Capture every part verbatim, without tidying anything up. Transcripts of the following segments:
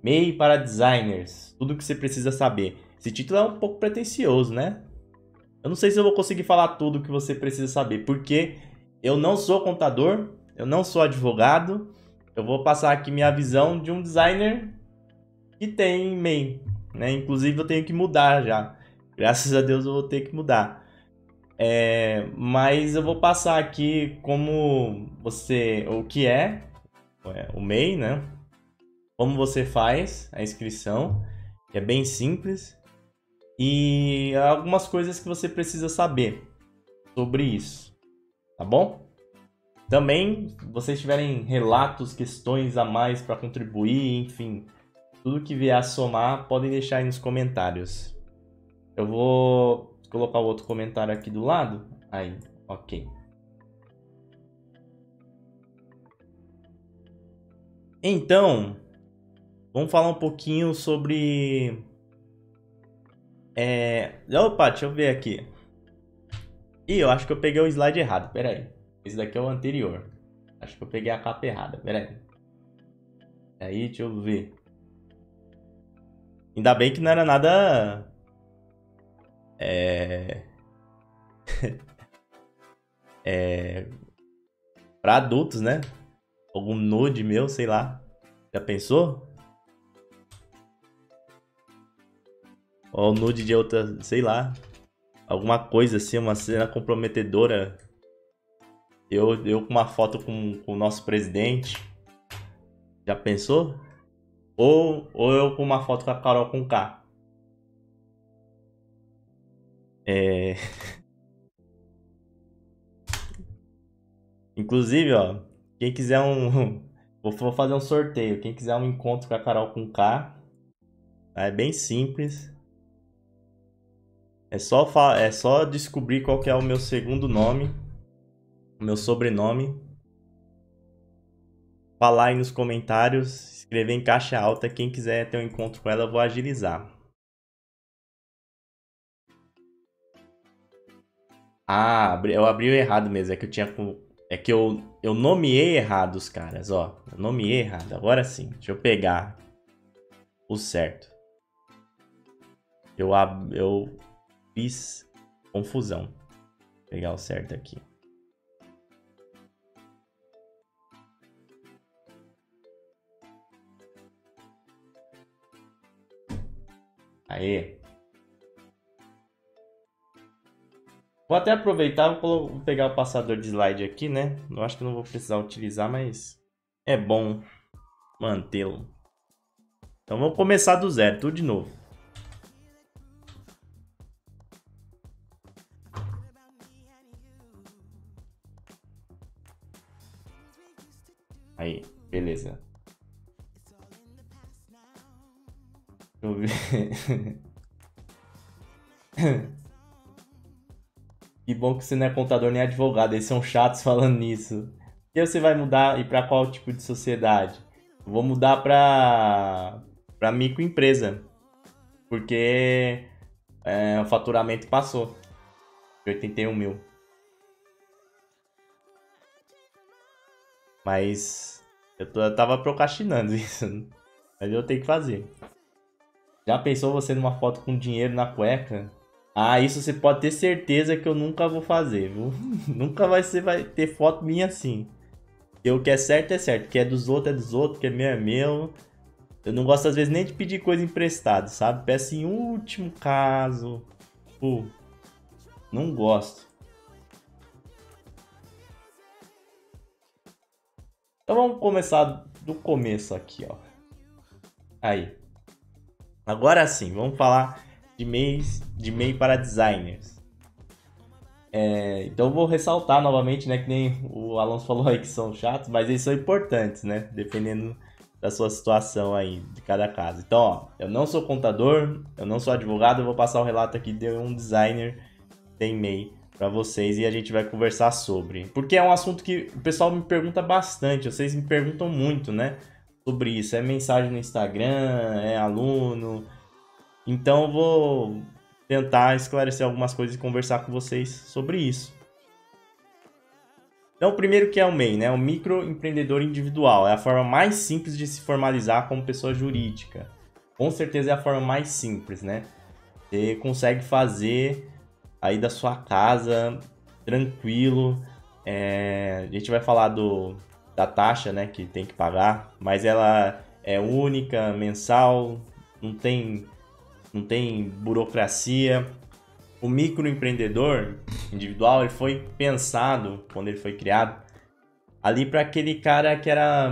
M E I para designers. Tudo que você precisa saber. Esse título é um pouco pretensioso, né? Eu não sei se eu vou conseguir falar tudo que você precisa saber, porque eu não sou contador, eu não sou advogado. Eu vou passar aqui minha visão de um designer que tem M E I, né? Inclusive eu tenho que mudar já. Graças a Deus eu vou ter que mudar. É, mas eu vou passar aqui como você, o que é, é o M E I, né? Como você faz a inscrição, que é bem simples, e algumas coisas que você precisa saber sobre isso, tá bom? Também, se vocês tiverem relatos, questões a mais para contribuir, enfim, tudo que vier a somar, podem deixar aí nos comentários. Eu vou colocar o outro comentário aqui do lado. Aí, ok. Então, vamos falar um pouquinho sobre... É... Opa, deixa eu ver aqui. Ih, eu acho que eu peguei o slide errado, pera aí. Esse daqui é o anterior. Acho que eu peguei a capa errada, pera aí. Aí, deixa eu ver. Ainda bem que não era nada... É... é... Pra adultos, né? Algum nude meu, sei lá. Já pensou? Ou nude de outra, sei lá. Alguma coisa assim, uma cena comprometedora. Eu, eu com uma foto com, com o nosso presidente. Já pensou? Ou, ou eu com uma foto com a Carol com K. É... Inclusive, ó. Quem quiser um... Vou fazer um sorteio. Quem quiser um encontro com a Carol com K. É bem simples. É só, fa... é só descobrir qual que é o meu segundo nome. O meu sobrenome. Falar aí nos comentários. Escrever em caixa alta. Quem quiser ter um encontro com ela, eu vou agilizar. Ah, eu abri o errado mesmo. É que eu tinha. É que eu, eu nomeei errado os caras, ó. Eu nomeei errado. Agora sim. Deixa eu pegar o certo. Eu, ab... eu fiz confusão. Vou pegar o certo aqui. Aê. Vou até aproveitar, vou pegar o passador de slide aqui, né? Eu acho que não vou precisar utilizar, mas é bom mantê-lo. Então vamos começar do zero, tudo de novo. Aí, beleza. Deixa eu ver. Que bom que você não é contador nem advogado, eles são chatos falando nisso. E você vai mudar e para qual tipo de sociedade? Eu vou mudar para para microempresa, porque é, o faturamento passou de oitenta e um mil. Mas eu, tô, eu tava procrastinando isso, mas eu tenho que fazer. Já pensou você numa foto com dinheiro na cueca? Ah, isso você pode ter certeza que eu nunca vou fazer, viu? Nunca vai, ser, vai ter foto minha assim. O que é certo é certo, o que é dos outros é dos outros, o que é meu é meu. Eu não gosto às vezes nem de pedir coisa emprestada, sabe? Peço em último caso. Pô, não gosto. Então vamos começar do começo aqui, ó. Aí. Agora sim, vamos falar de M E I, de M E I para designers. É, então eu vou ressaltar novamente, né, que nem o Alonso falou aí que são chatos, mas eles são importantes, né, dependendo da sua situação aí, de cada caso. Então, ó, eu não sou contador, eu não sou advogado, eu vou passar o relato aqui de um designer que tem M E I para vocês e a gente vai conversar sobre. Porque é um assunto que o pessoal me pergunta bastante, vocês me perguntam muito, né, sobre isso. É mensagem no Instagram, é aluno. Então eu vou tentar esclarecer algumas coisas e conversar com vocês sobre isso. Então, o primeiro que é o M E I, né? O microempreendedor individual. É a forma mais simples de se formalizar como pessoa jurídica. Com certeza é a forma mais simples, né? Você consegue fazer aí da sua casa, tranquilo. É... A gente vai falar do, da taxa, né? Que tem que pagar. Mas ela é única, mensal, não tem, não tem burocracia. O microempreendedor individual ele foi pensado, quando ele foi criado, ali para aquele cara que era,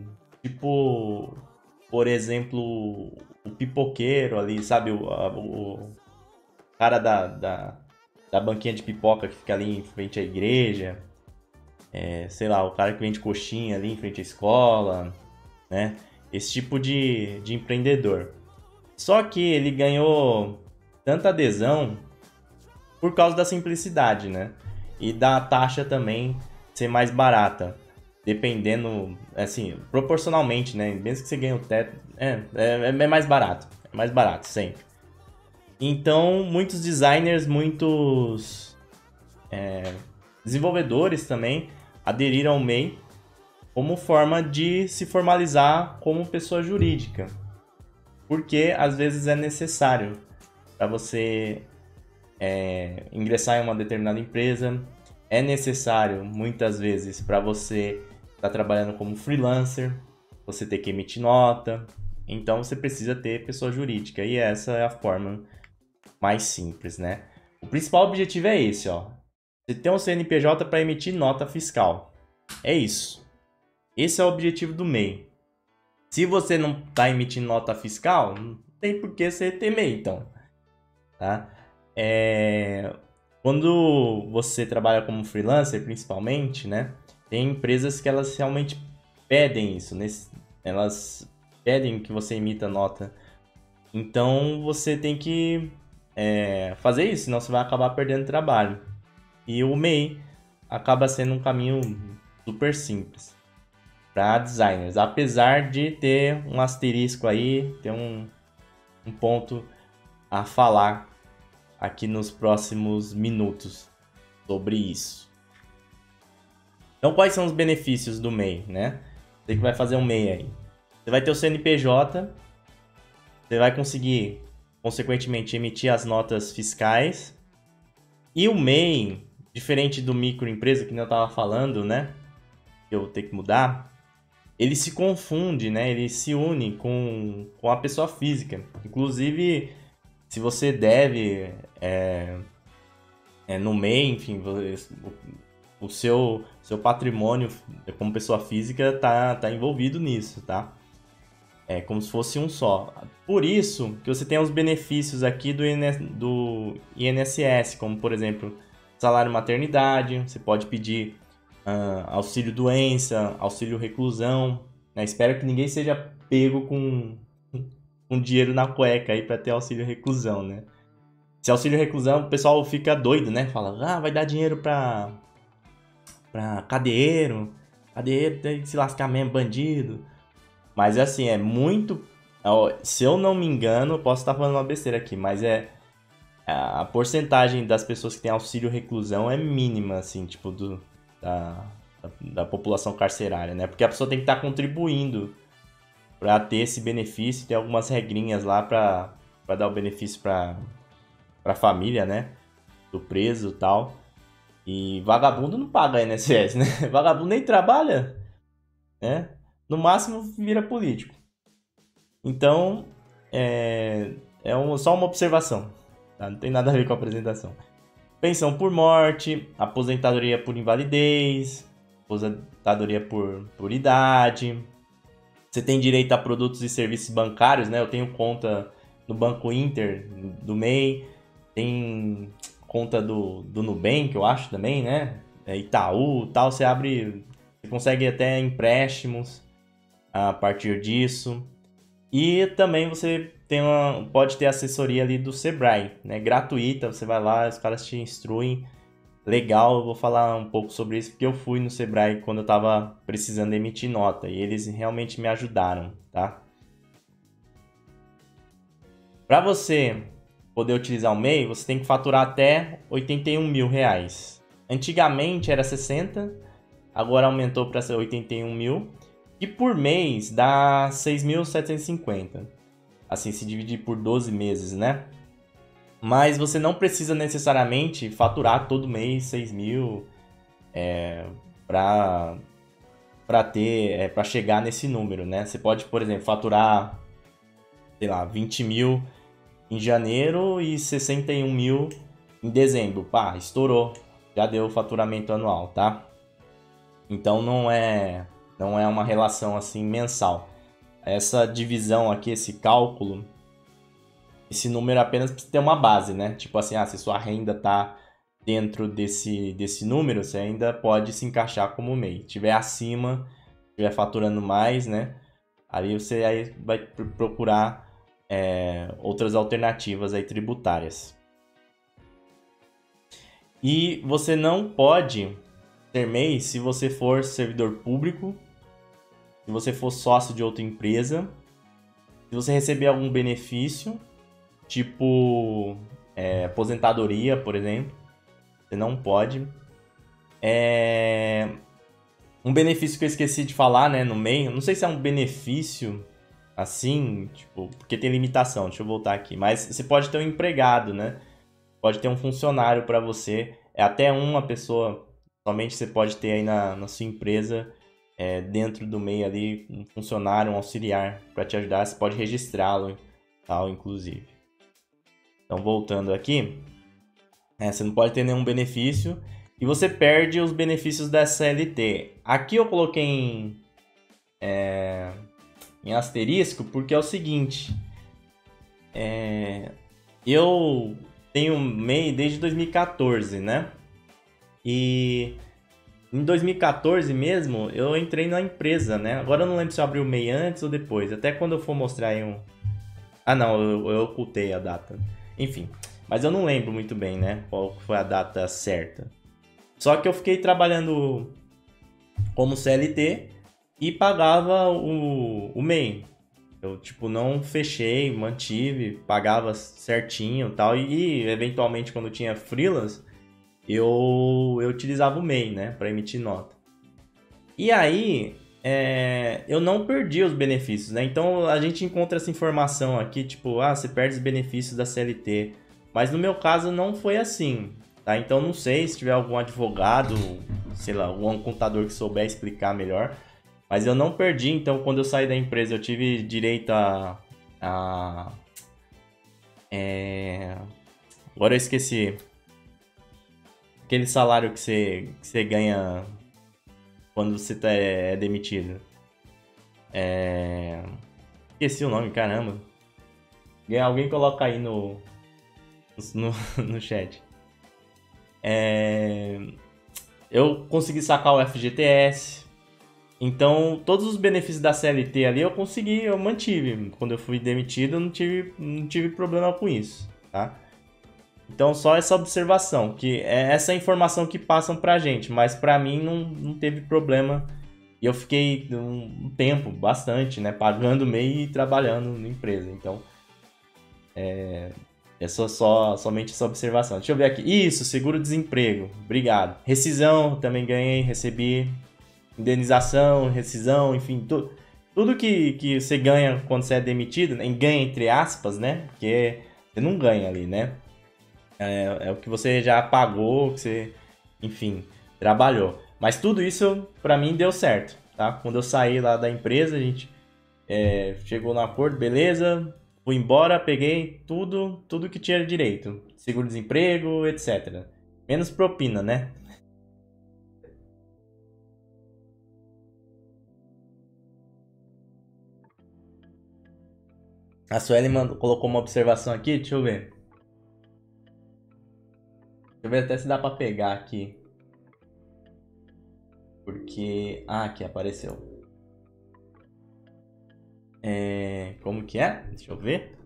tipo, por exemplo, o pipoqueiro ali, sabe? O, a, o cara da, da, da banquinha de pipoca que fica ali em frente à igreja. É, sei lá, o cara que vende coxinha ali em frente à escola, né? Esse tipo de, de empreendedor. Só que ele ganhou tanta adesão por causa da simplicidade, né? E da taxa também ser mais barata. Dependendo, assim, proporcionalmente, né? Mesmo que você ganhe o teto, é, é, é mais barato. É mais barato, sempre. Então, muitos designers, muitos é, desenvolvedores também aderiram ao M E I como forma de se formalizar como pessoa jurídica. Porque, às vezes, é necessário para você É, ingressar em uma determinada empresa, é necessário muitas vezes para você estar tá trabalhando como freelancer, você ter que emitir nota, então você precisa ter pessoa jurídica e essa é a forma mais simples, né? O principal objetivo é esse, ó. Você tem um C N P J para emitir nota fiscal, é isso. Esse é o objetivo do M E I. Se você não está emitindo nota fiscal, não tem por que você ter M E I, então, tá? É... Quando você trabalha como freelancer, principalmente, né? Tem empresas que elas realmente pedem isso, né? Elas pedem que você emita nota. Então, você tem que é, fazer isso, senão você vai acabar perdendo trabalho. E o M E I acaba sendo um caminho super simples para designers. Apesar de ter um asterisco aí, ter um, um ponto a falar aqui nos próximos minutos sobre isso. Então, quais são os benefícios do M E I, né? Você que vai fazer um M E I aí. Você vai ter o C N P J, você vai conseguir, consequentemente, emitir as notas fiscais. E o M E I, diferente do microempresa, que eu estava falando, né? Que eu vou ter que mudar. Ele se confunde, né? Ele se une com, com a pessoa física. Inclusive, se você deve é, é, no M E I, enfim, o, o seu, seu patrimônio como pessoa física tá, tá envolvido nisso, tá? É como se fosse um só. Por isso que você tem os benefícios aqui do, do I N S S, como por exemplo, salário maternidade, você pode pedir uh, auxílio doença, auxílio reclusão, né? Espero que ninguém seja pego com um dinheiro na cueca aí para ter auxílio reclusão, né? Se auxílio reclusão, o pessoal fica doido, né? Fala, ah, vai dar dinheiro pra, pra cadeiro, cadeiro tem que se lascar mesmo, bandido. Mas assim, é muito... Se eu não me engano, posso estar falando uma besteira aqui, mas é... A porcentagem das pessoas que têm auxílio reclusão é mínima, assim, tipo, do, da, da população carcerária, né? Porque a pessoa tem que estar contribuindo para ter esse benefício, tem algumas regrinhas lá para dar o benefício para a família, né? Do preso e tal. E vagabundo não paga I N S S, né? Vagabundo nem trabalha, né? No máximo vira político. Então, é, é um, só uma observação, tá? Não tem nada a ver com a apresentação. Pensão por morte, aposentadoria por invalidez, aposentadoria por, por idade. Você tem direito a produtos e serviços bancários, né? Eu tenho conta no Banco Inter, do M E I. Tem conta do, do Nubank, eu acho também, né? É Itaú e tal. Você abre... Você consegue até empréstimos a partir disso. E também você tem uma, pode ter assessoria ali do Sebrae, né? Gratuita. Você vai lá, os caras te instruem. Legal, eu vou falar um pouco sobre isso, porque eu fui no Sebrae quando eu estava precisando emitir nota, e eles realmente me ajudaram, tá? Para você poder utilizar o M E I, você tem que faturar até oitenta e um mil reais. Antigamente era sessenta, agora aumentou para oitenta e um mil, e por mês dá seis mil setecentos e cinquenta. Assim, se dividir por doze meses, né? Mas você não precisa necessariamente faturar todo mês seis mil é, para para ter, é, para chegar nesse número, né? Você pode, por exemplo, faturar, sei lá, vinte mil em janeiro e sessenta e um mil em dezembro. Pá, estourou. Já deu o faturamento anual, tá? Então não é, não é uma relação assim mensal. Essa divisão aqui, esse cálculo, esse número apenas precisa ter uma base, né? Tipo assim, ah, se sua renda tá dentro desse, desse número, você ainda pode se encaixar como M E I. Se estiver acima, estiver faturando mais, né? Aí você aí vai procurar é, outras alternativas aí tributárias. E você não pode ser M E I se você for servidor público, se você for sócio de outra empresa, se você receber algum benefício, tipo é, aposentadoria, por exemplo, você não pode. É... Um benefício que eu esqueci de falar, né, no meio, não sei se é um benefício assim, tipo, porque tem limitação, deixa eu voltar aqui, mas você pode ter um empregado, né? Pode ter um funcionário para você, é até uma pessoa, somente você pode ter aí na, na sua empresa, é, dentro do meio ali, um funcionário, um auxiliar para te ajudar, você pode registrá-lo, tal, inclusive. Então, voltando aqui, é, você não pode ter nenhum benefício e você perde os benefícios da C L T. Aqui eu coloquei em, é, em asterisco porque é o seguinte, é, eu tenho M E I desde dois mil e quatorze, né? E em dois mil e quatorze mesmo, eu entrei na empresa, né? Agora eu não lembro se eu abri o M E I antes ou depois. Até quando eu for mostrar aí um... Ah, não, eu, eu ocultei a data. Enfim, mas eu não lembro muito bem, né? Qual foi a data certa. Só que eu fiquei trabalhando como C L T e pagava o, o M E I. Eu, tipo, não fechei, mantive, pagava certinho e tal. E, eventualmente, quando tinha freelance, eu, eu utilizava o M E I, né? Para emitir nota. E aí, é, eu não perdi os benefícios, né? Então, a gente encontra essa informação aqui, tipo, ah, você perde os benefícios da C L T. Mas no meu caso, não foi assim, tá? Então, não sei se tiver algum advogado, sei lá, algum contador que souber explicar melhor. Mas eu não perdi, então quando eu saí da empresa eu tive direito a... a é... Agora eu esqueci. Aquele salário que você, que você ganha quando você tá, é demitido. É... Esqueci o nome, caramba. Alguém coloca aí no, no, no chat. É... Eu consegui sacar o F G T S. Então, todos os benefícios da C L T ali eu consegui, eu mantive. Quando eu fui demitido, eu não tive, não tive problema com isso, tá? Então, só essa observação, que é essa informação que passam pra gente, mas pra mim não, não teve problema. E eu fiquei um tempo, bastante, né, pagando M E I e trabalhando na empresa. Então, é, é só, só, somente essa observação. Deixa eu ver aqui. Isso, seguro-desemprego. Obrigado. Rescisão, também ganhei, recebi. Indenização, rescisão, enfim, tu, tudo que, que você ganha quando você é demitido, né? Ganha entre aspas, né? Porque você não ganha ali, né? É, é o que você já pagou, que você, enfim, trabalhou. Mas tudo isso, pra mim, deu certo, tá? Quando eu saí lá da empresa, a gente é, chegou no acordo, beleza, fui embora, peguei tudo, tudo que tinha direito. Seguro-desemprego, etcétera. Menos propina, né? A Sueli mandou, colocou uma observação aqui, deixa eu ver. Deixa eu ver até se dá pra pegar aqui. Porque... Ah, aqui apareceu. É... Como que é? Deixa eu ver.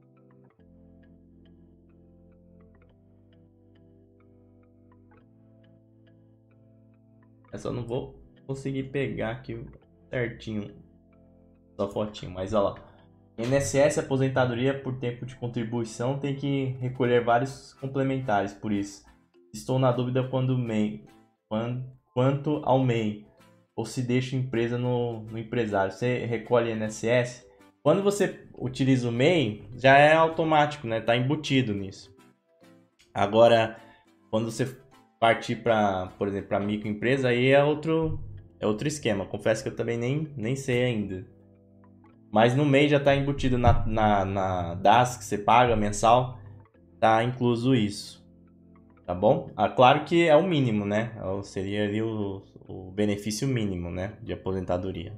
Eu só não vou conseguir pegar aqui certinho. Só fotinho, mas olha lá. I N S S, aposentadoria por tempo de contribuição, tem que recolher vários complementares, por isso. Estou na dúvida quando M E I, quando, quanto ao M E I, ou se deixa a empresa no, no empresário. Você recolhe I N S S. Quando você utiliza o M E I, já é automático, né? Tá embutido nisso. Agora, quando você partir para, por exemplo, para microempresa, aí é outro, é outro esquema. Confesso que eu também nem, nem sei ainda. Mas no M E I já está embutido na, na, na D A S que você paga mensal, tá incluso isso. Tá bom? Ah, claro que é o mínimo, né? Seria ali o, o benefício mínimo, né? De aposentadoria.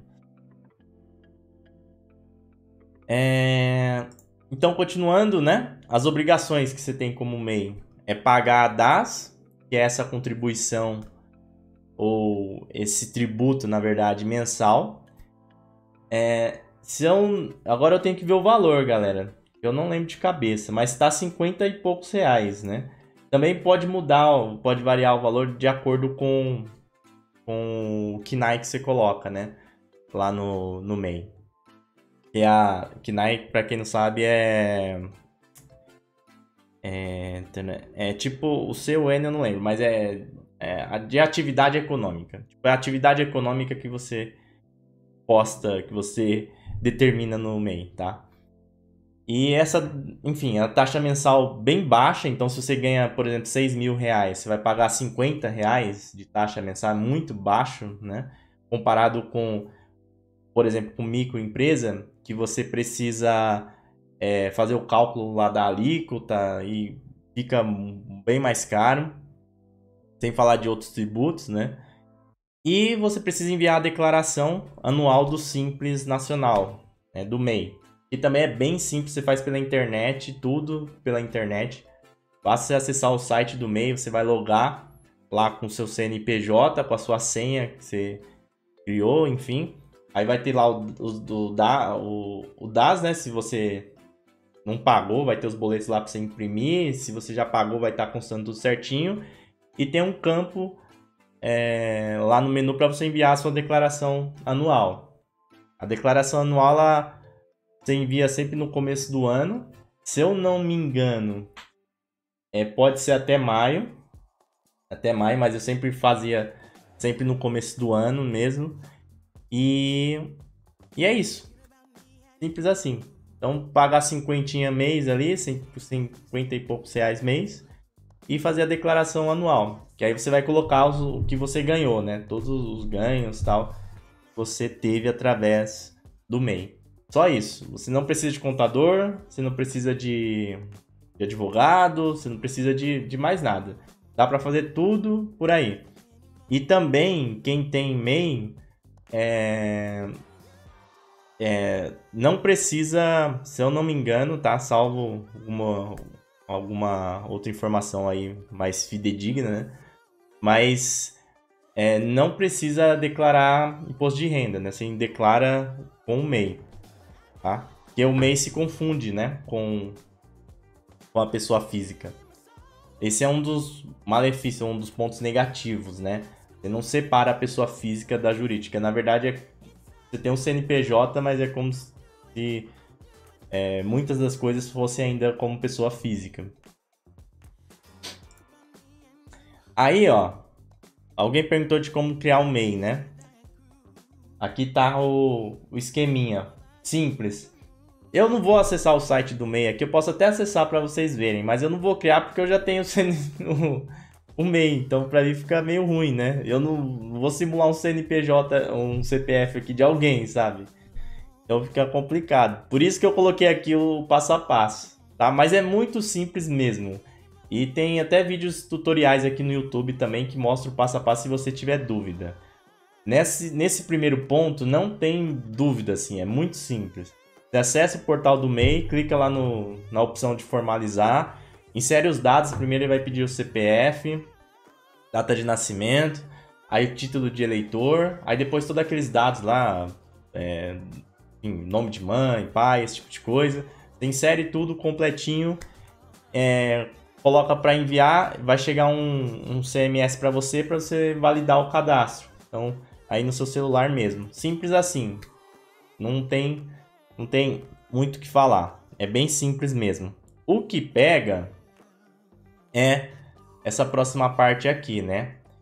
É... Então, continuando, né? As obrigações que você tem como M E I é pagar a D A S, que é essa contribuição ou esse tributo, na verdade, mensal. É... São... Agora eu tenho que ver o valor, galera. Eu não lembro de cabeça, mas tá cinquenta e poucos reais, né? Também pode mudar, pode variar o valor de acordo com, com o K N A I que você coloca, né? Lá no, no M E I. E a K N A I, pra quem não sabe, é... É, é tipo, o seu N eu não lembro, mas é, é de atividade econômica. Tipo, é a atividade econômica que você posta, que você determina no M E I, tá? E essa, enfim, a taxa mensal bem baixa, então se você ganha, por exemplo, seis mil reais, você vai pagar cinquenta reais de taxa mensal, é muito baixo, né? Comparado com, por exemplo, com microempresa, que você precisa é, fazer o cálculo lá da alíquota e fica bem mais caro, sem falar de outros tributos, né? E você precisa enviar a declaração anual do Simples Nacional, né, do M E I. E também é bem simples, você faz pela internet, tudo pela internet. Basta você acessar o site do M E I, você vai logar lá com o seu C N P J, com a sua senha que você criou, enfim. Aí vai ter lá o, o, o, o, o D A S, né? Se você não pagou, vai ter os boletos lá para você imprimir. Se você já pagou, vai estar constando tudo certinho. E tem um campo é, lá no menu para você enviar a sua declaração anual. A declaração anual, ela, você envia sempre no começo do ano. Se eu não me engano, é, pode ser até maio. Até maio, mas eu sempre fazia sempre no começo do ano mesmo. E, e é isso. Simples assim. Então, pagar cinquentinha mês ali, cinquenta e poucos reais mês, e fazer a declaração anual. Que aí você vai colocar os, o que você ganhou, né? Todos os ganhos e tal, você teve através do M E I. Só isso. Você não precisa de contador, você não precisa de, de advogado, você não precisa de, de mais nada. Dá para fazer tudo por aí. E também, quem tem M E I, é... É, não precisa, se eu não me engano, tá? Salvo alguma, alguma outra informação aí mais fidedigna, né? Mas é, não precisa declarar imposto de renda, né? Você declara com o M E I, tá? Porque o M E I se confunde, né? Com, com a pessoa física. Esse é um dos malefícios, um dos pontos negativos, né? Você não separa a pessoa física da jurídica. Na verdade, é você tem um C N P J, mas é como se é, muitas das coisas fossem ainda como pessoa física. Aí, ó, alguém perguntou de como criar um M E I, né? Aqui tá o, o esqueminha, simples. Eu não vou acessar o site do M E I aqui, eu posso até acessar para vocês verem, mas eu não vou criar porque eu já tenho o, o M E I, então para mim fica meio ruim, né? Eu não vou simular um C N P J, um C P F aqui de alguém, sabe? Então fica complicado. Por isso que eu coloquei aqui o passo a passo, tá? Mas é muito simples mesmo. E tem até vídeos tutoriais aqui no YouTube também que mostram o passo a passo se você tiver dúvida. Nesse, nesse primeiro ponto não tem dúvida, assim, é muito simples. Você acessa o portal do M E I, clica lá no, na opção de formalizar, insere os dados, primeiro ele vai pedir o C P F, data de nascimento, aí o título de eleitor, aí depois todos aqueles dados lá, é, enfim, nome de mãe, pai, esse tipo de coisa. Você insere tudo completinho, é, coloca para enviar, vai chegar um, um C M S para você, para você validar o cadastro. Então, aí no seu celular mesmo. Simples assim. Não tem, não tem muito o que falar. É bem simples mesmo. O que pega é essa próxima parte aqui, né?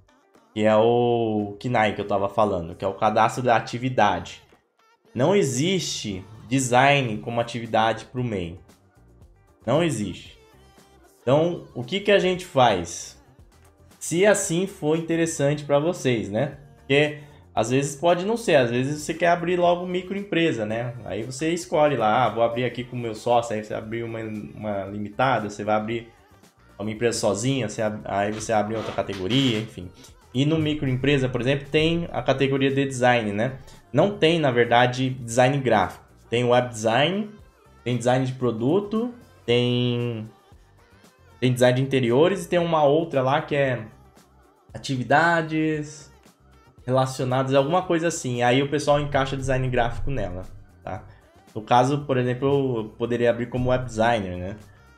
que é o K N A I que eu estava falando, que é o cadastro da atividade. Não existe design como atividade para o M E I. Não existe. Então, o que, que a gente faz? Se assim for interessante para vocês, né? Porque às vezes pode não ser, às vezes você quer abrir logo microempresa, né? Aí você escolhe lá, ah, vou abrir aqui com o meu sócio, aí você abrir uma, uma limitada, você vai abrir uma empresa sozinha, você, aí você abre outra categoria, enfim. E no microempresa, por exemplo, tem a categoria de design, né? Não tem, na verdade, design gráfico. Tem web design, tem design de produto, tem, tem design de interiores e tem uma outra lá que é atividades relacionadas a alguma coisa assim. Aí o pessoal encaixa design gráfico nela, tá? No caso, por exemplo, eu poderia abrir como web designer, né?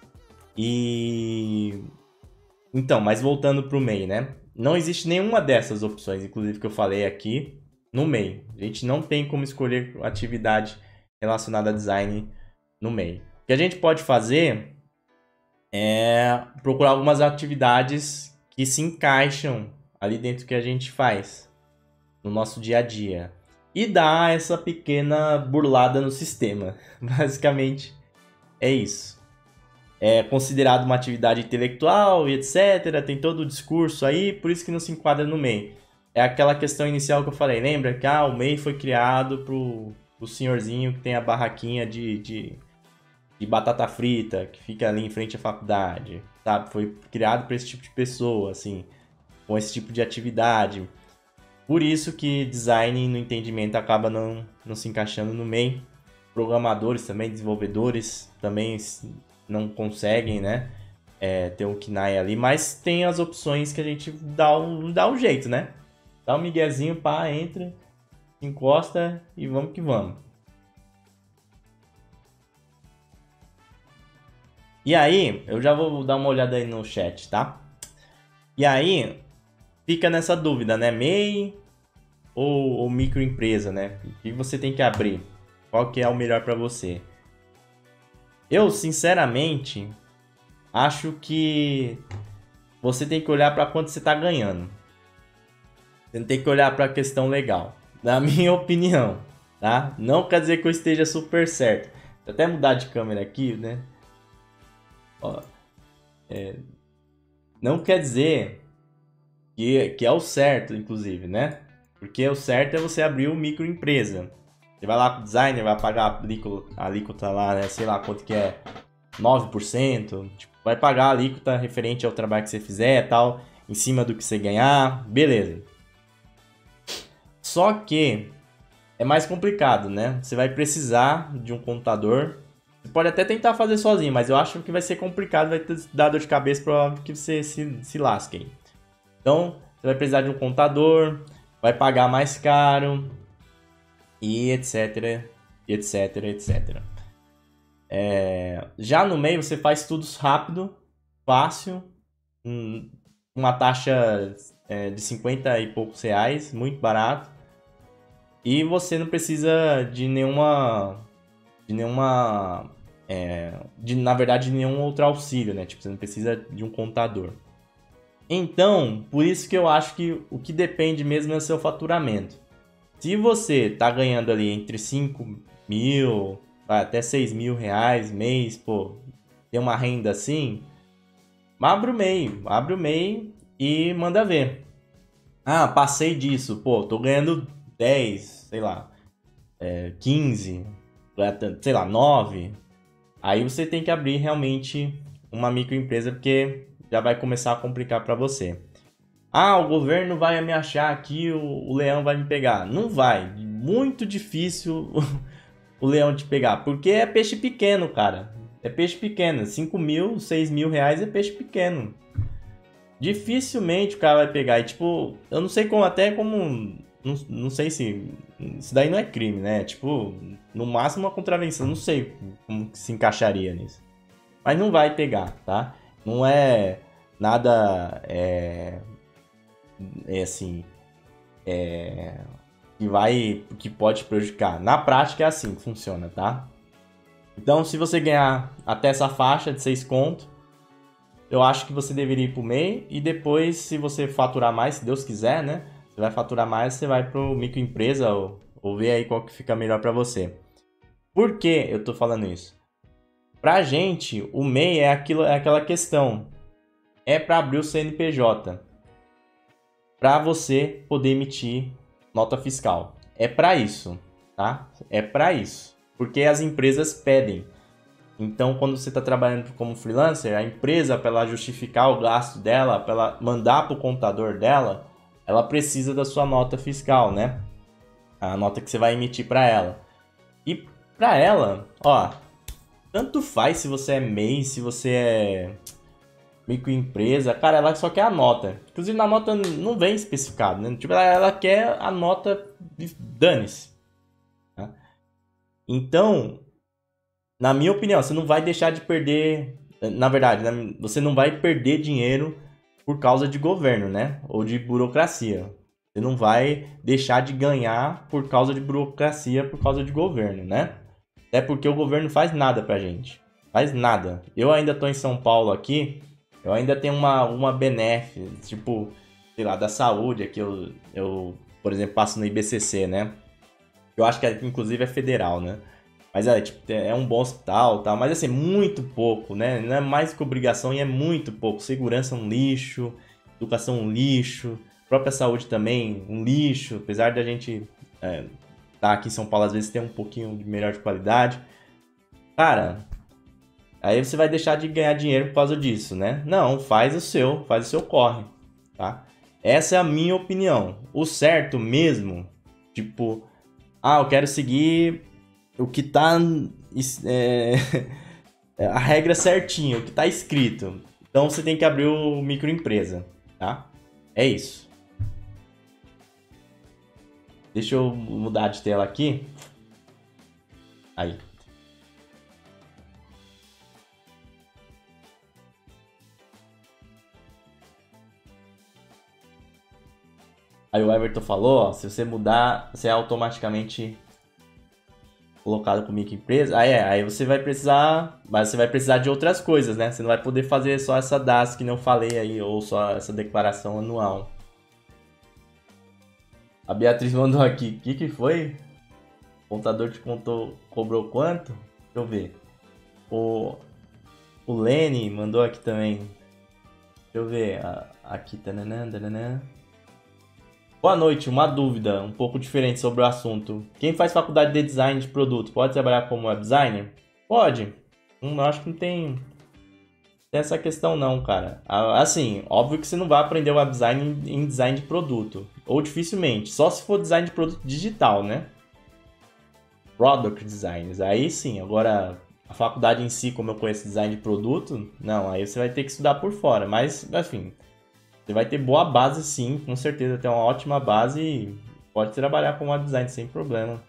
E... Então, mas voltando para o M E I, né? Não existe nenhuma dessas opções, inclusive que eu falei aqui, no M E I. A gente não tem como escolher atividade relacionada a design no M E I. O que a gente pode fazer é procurar algumas atividades que se encaixam ali dentro do que a gente faz no nosso dia a dia e dar essa pequena burlada no sistema. Basicamente é isso. É considerado uma atividade intelectual e etcétera. Tem todo o discurso aí, por isso que não se enquadra no M E I. É aquela questão inicial que eu falei, lembra? Que ah, o M E I foi criado pro, pro senhorzinho que tem a barraquinha de, de, de batata frita, que fica ali em frente à faculdade, sabe? Foi criado para esse tipo de pessoa, assim, com esse tipo de atividade. Por isso que design no entendimento acaba não, não se encaixando no M E I. Programadores também, desenvolvedores também não conseguem, né? É, ter um K N A I ali, mas tem as opções que a gente dá um, dá um jeito, né? Dá um miguezinho, pá, entra, encosta e vamos que vamos. E aí, eu já vou dar uma olhada aí no chat, tá? E aí, fica nessa dúvida, né? M E I ou, ou microempresa, né? O que você tem que abrir? Qual que é o melhor para você? Eu, sinceramente, acho que você tem que olhar para quanto você está ganhando. Você não tem que olhar para a questão legal, na minha opinião, tá? Não quer dizer que eu esteja super certo. Vou até mudar de câmera aqui, né? Ó, é, não quer dizer que, que é o certo, inclusive, né? Porque o certo é você abrir uma microempresa. Você vai lá com o designer, vai pagar a alíquota, a alíquota lá, né? Sei lá quanto que é, nove por cento. Tipo, vai pagar a alíquota referente ao trabalho que você fizer e tal, em cima do que você ganhar, beleza. Só que é mais complicado, né? Você vai precisar de um contador. Você pode até tentar fazer sozinho, mas eu acho que vai ser complicado, vai ter dar dor de cabeça para que você se, se lasque aí. Então, você vai precisar de um contador, vai pagar mais caro, e etc, etc, etcétera. É... Já no meio você faz tudo rápido, fácil, uma taxa é, de cinquenta e poucos reais, muito barato. E você não precisa de nenhuma... De nenhuma... É, de, na verdade, de nenhum outro auxílio, né? Tipo, você não precisa de um contador. Então, por isso que eu acho que o que depende mesmo é o seu faturamento. Se você tá ganhando ali entre cinco mil até seis mil reais mês, pô, tem uma renda assim, abre o M E I, abre o M E I e manda ver. Ah, passei disso, pô, tô ganhando dez, sei lá, é, quinze, sei lá, nove. Aí você tem que abrir realmente uma microempresa, porque já vai começar a complicar para você. Ah, o governo vai me achar aqui, o, o leão vai me pegar. Não vai. Muito difícil o leão te pegar. Porque é peixe pequeno, cara. É peixe pequeno. cinco mil, seis mil reais é peixe pequeno. Dificilmente o cara vai pegar. E tipo, eu não sei como, até como... Não, não sei se... Isso daí não é crime, né? Tipo, no máximo uma contravenção. Não sei como se encaixaria nisso. Mas não vai pegar, tá? Não é nada... É... É assim, é, que vai, que pode prejudicar. Na prática é assim que funciona, tá? Então, se você ganhar até essa faixa de seis conto, eu acho que você deveria ir pro M E I e depois, se você faturar mais, se Deus quiser, né? Você vai faturar mais, você vai pro microempresa ou, ou ver aí qual que fica melhor para você. Por que eu tô falando isso? Pra gente, o M E I é, aquilo, é aquela questão. É para abrir o C N P J. Para você poder emitir nota fiscal. É para isso, tá? É para isso. Porque as empresas pedem. Então, quando você está trabalhando como freelancer, a empresa, para ela justificar o gasto dela, para ela mandar para o contador dela, ela precisa da sua nota fiscal, né? A nota que você vai emitir para ela. E para ela, ó, tanto faz se você é M E I, se você é microempresa, cara, ela só quer a nota. Inclusive na nota não vem especificado, né? Tipo, ela, ela quer a nota de dane-se. Tá? Então, na minha opinião, você não vai deixar de perder. Na verdade, você não vai perder dinheiro por causa de governo, né? Ou de burocracia. Você não vai deixar de ganhar por causa de burocracia, por causa de governo, né? Até porque o governo faz nada pra gente. Faz nada. Eu ainda tô em São Paulo aqui. Eu ainda tenho uma, uma benéfica, tipo, sei lá, da saúde. Aqui eu, eu, por exemplo, passo no I B C C, né? Eu acho que inclusive é federal, né? Mas é, tipo, é um bom hospital e tal. Mas assim, muito pouco, né? Não é mais que obrigação e é muito pouco. Segurança um lixo, educação um lixo, própria saúde também um lixo. Apesar da gente é, tá aqui em São Paulo, às vezes tem um pouquinho de melhor de qualidade. Cara, aí você vai deixar de ganhar dinheiro por causa disso, né? Não, faz o seu, faz o seu corre, tá? Essa é a minha opinião. O certo mesmo, tipo, ah, eu quero seguir o que tá é, a regra certinha, o que tá escrito. Então você tem que abrir o microempresa, tá? É isso. Deixa eu mudar de tela aqui. Aí. Aí o Everton falou, ó, se você mudar, você é automaticamente colocado como microempresa. Aí é, aí você vai precisar, mas você vai precisar de outras coisas, né? Você não vai poder fazer só essa D A S que não falei aí, ou só essa declaração anual. A Beatriz mandou aqui, o que que foi? O contador te contou, cobrou quanto? Deixa eu ver. O, o Lene mandou aqui também. Deixa eu ver, aqui, tananã, tananã. Boa noite, uma dúvida um pouco diferente sobre o assunto. Quem faz faculdade de design de produto pode trabalhar como web designer? Pode. Hum, eu acho que não tem, tem essa questão não, cara. Assim, óbvio que você não vai aprender web design em design de produto. Ou dificilmente. Só se for design de produto digital, né? Product designers. Aí sim. Agora, a faculdade em si, como eu conheço design de produto, não. Aí você vai ter que estudar por fora. Mas, enfim... Você vai ter boa base sim, com certeza. Tem uma ótima base e pode trabalhar com web design sem problema.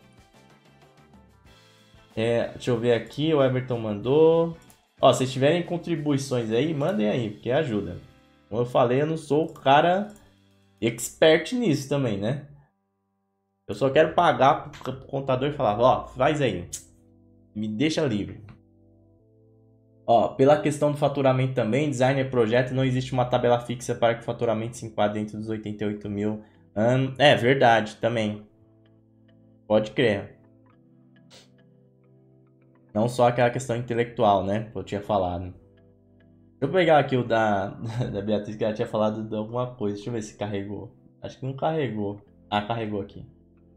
É, deixa eu ver aqui, o Everton mandou. Ó, se tiverem contribuições aí, mandem aí, porque ajuda. Como eu falei, eu não sou o cara expert nisso também, né? Eu só quero pagar pro contador e falar, ó, faz aí. Me deixa livre. Ó, pela questão do faturamento também, designer projeto, não existe uma tabela fixa para que o faturamento se enquadre dentro dos oitenta e oito mil. Hum, é verdade, também. Pode crer. Não só aquela questão intelectual, né? Que eu tinha falado. Deixa eu pegar aqui o da, da Beatriz, que ela tinha falado de alguma coisa. Deixa eu ver se carregou. Acho que não carregou. Ah, carregou aqui.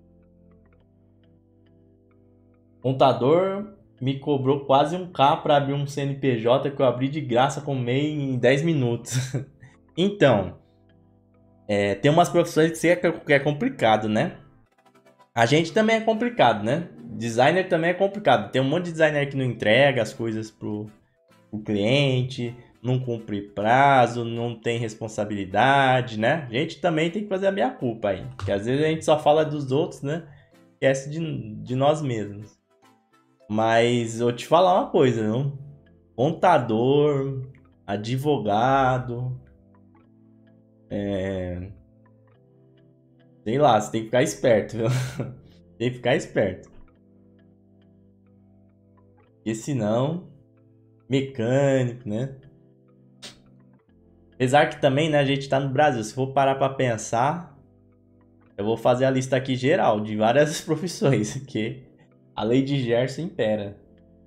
Contador me cobrou quase um K para abrir um C N P J que eu abri de graça com M E I em dez minutos. Então, é, tem umas profissões que é complicado, né? A gente também é complicado, né? Designer também é complicado. Tem um monte de designer que não entrega as coisas pro, pro cliente, não cumpre prazo, não tem responsabilidade, né? A gente também tem que fazer a minha culpa aí. Porque às vezes a gente só fala dos outros, né? Esquece de, de nós mesmos. Mas eu te falar uma coisa, não? Contador, advogado, é... sei lá, você tem que ficar esperto, viu? Tem que ficar esperto. Porque senão, mecânico, né? Apesar que também, né, a gente tá no Brasil. Se for parar pra pensar, eu vou fazer a lista aqui geral de várias profissões, que a lei de Gerson impera.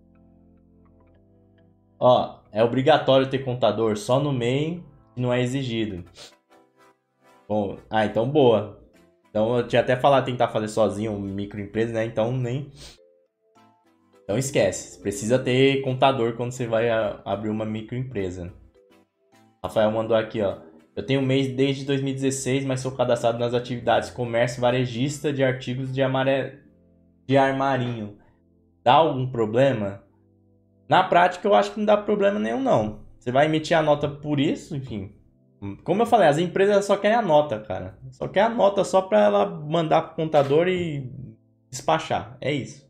Ó, é obrigatório ter contador só no M E I e não é exigido. Bom, ah, então boa. Então eu tinha até falado tentar fazer sozinho uma microempresa, né? Então nem. Então esquece. Precisa ter contador quando você vai a- abrir uma microempresa. Rafael mandou aqui, ó. Eu tenho M E I desde dois mil e dezesseis, mas sou cadastrado nas atividades comércio varejista de artigos de, amare... de armarinho. Dá algum problema? Na prática, eu acho que não dá problema nenhum, não. Você vai emitir a nota por isso, enfim. Como eu falei, as empresas só querem a nota, cara. Só quer a nota só pra ela mandar pro contador e despachar. É isso.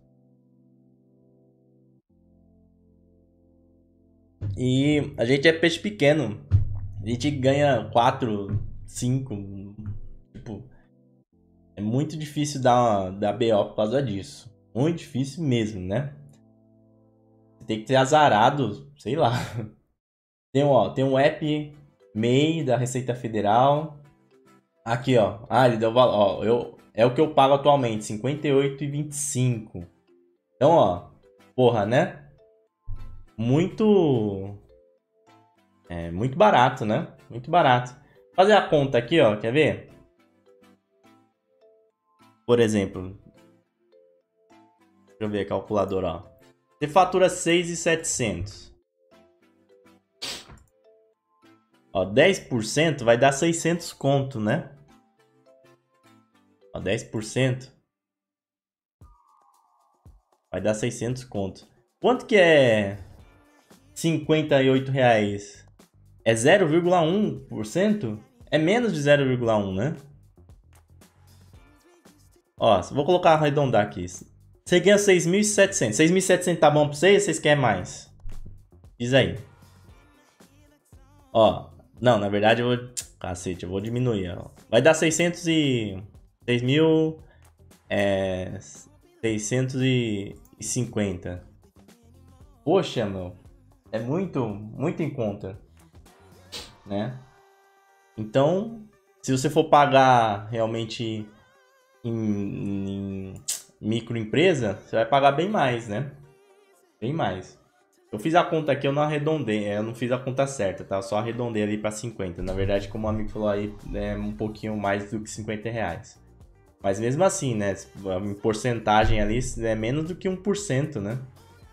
E a gente é peixe pequeno. A gente ganha quatro, cinco. Tipo, é muito difícil dar, dar B O por causa disso. Muito difícil mesmo, né? Você tem que ter azarado, sei lá. Tem, ó, tem um app M E I da Receita Federal. Aqui, ó. Ah, ele deu valor. Ó, eu, é o que eu pago atualmente, cinquenta e oito reais e vinte e cinco centavos. Então, ó. Porra, né? Muito. É muito barato, né? Muito barato. Fazer a conta aqui, ó. Quer ver? Por exemplo. Deixa eu ver a calculadora, ó. Você fatura seis mil e setecentos. Ó, dez por cento vai dar seiscentos conto, né? Ó, dez por cento vai dar seiscentos conto. Quanto que é cinquenta e oito reais? É zero vírgula um por cento? É menos de zero vírgula um, né? Ó, vou colocar arredondar aqui. Você ganha seis mil e setecentos. seis mil e setecentos tá bom pra vocês ou vocês querem mais? Diz aí. Ó, não, na verdade eu vou... Cacete, eu vou diminuir, ó. Vai dar seiscentos e... seis mil... É... seiscentos e cinquenta. Poxa, meu. É muito, muito em conta. Né? Então, se você for pagar realmente em, em microempresa, você vai pagar bem mais, né? Bem mais. Eu fiz a conta aqui, eu não arredondei, eu não fiz a conta certa, tá? Eu só arredondei ali para cinquenta. Na verdade, como o amigo falou aí, é um pouquinho mais do que cinquenta reais. Mas mesmo assim, né? Em porcentagem ali é menos do que um por cento, né?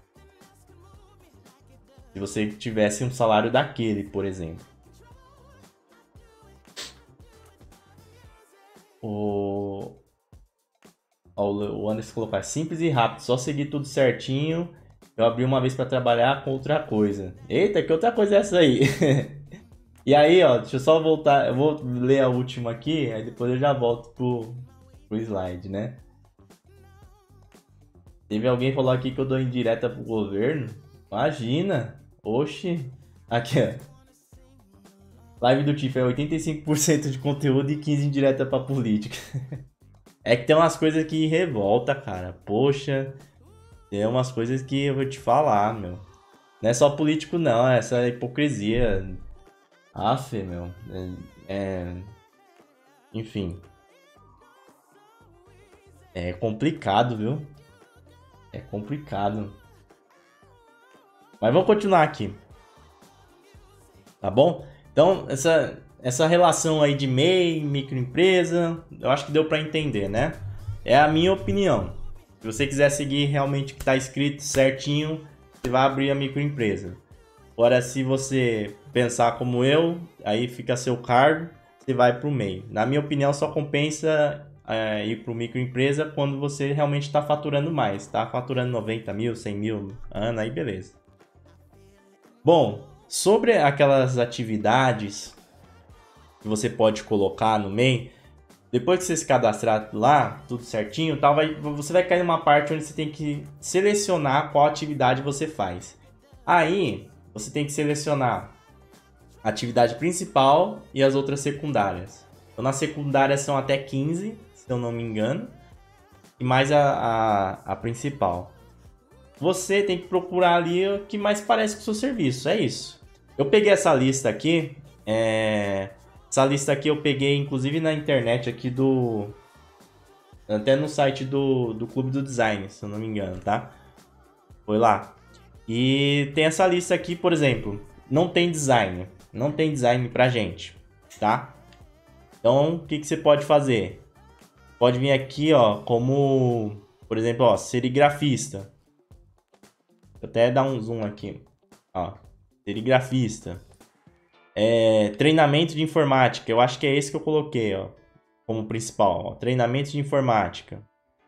Se você tivesse um salário daquele, por exemplo. O, o Anderson colocou, é simples e rápido, só seguir tudo certinho. Eu abri uma vez para trabalhar com outra coisa. Eita, que outra coisa é essa aí? E aí, ó, deixa eu só voltar. Eu vou ler a última aqui, aí depois eu já volto pro, pro slide, né? Teve alguém que falou aqui que eu dou indireta pro governo. Imagina! Oxi! Aqui, ó. Live do Tiff é oitenta e cinco por cento de conteúdo e quinze por cento indireta pra política. É que tem umas coisas que revolta, cara. Poxa, tem umas coisas que eu vou te falar, meu. Não é só político, não. É essa hipocrisia. Aff, meu. É, é... Enfim. É complicado, viu? É complicado. Mas vamos continuar aqui. Tá bom? Então, essa, essa relação aí de M E I, microempresa, eu acho que deu para entender, né? É a minha opinião. Se você quiser seguir realmente o que está escrito certinho, você vai abrir a microempresa. Agora, se você pensar como eu, aí fica a seu cargo, você vai para o M E I. Na minha opinião, só compensa é, ir para o microempresa quando você realmente está faturando mais. Está faturando noventa mil, cem mil ano, aí beleza. Bom, sobre aquelas atividades que você pode colocar no M E I, depois que você se cadastrar lá, tudo certinho, tal, vai, você vai cair numa parte onde você tem que selecionar qual atividade você faz. Aí, você tem que selecionar a atividade principal e as outras secundárias. Então, na secundária são até quinze, se eu não me engano, e mais a, a, a principal. Você tem que procurar ali o que mais parece com o seu serviço, é isso. Eu peguei essa lista aqui É... Essa lista aqui eu peguei, inclusive, na internet aqui do... Até no site do, do Clube do Design, se eu não me engano, tá? Foi lá. E tem essa lista aqui, por exemplo, não tem design. Não tem design pra gente, tá? Então, o que, que você pode fazer? Pode vir aqui, ó, como, por exemplo, ó, serigrafista. Vou até dar um zoom aqui. Ó, serigrafista. É, treinamento de informática. Eu acho que é esse que eu coloquei, ó, como principal. Ó, treinamento de informática.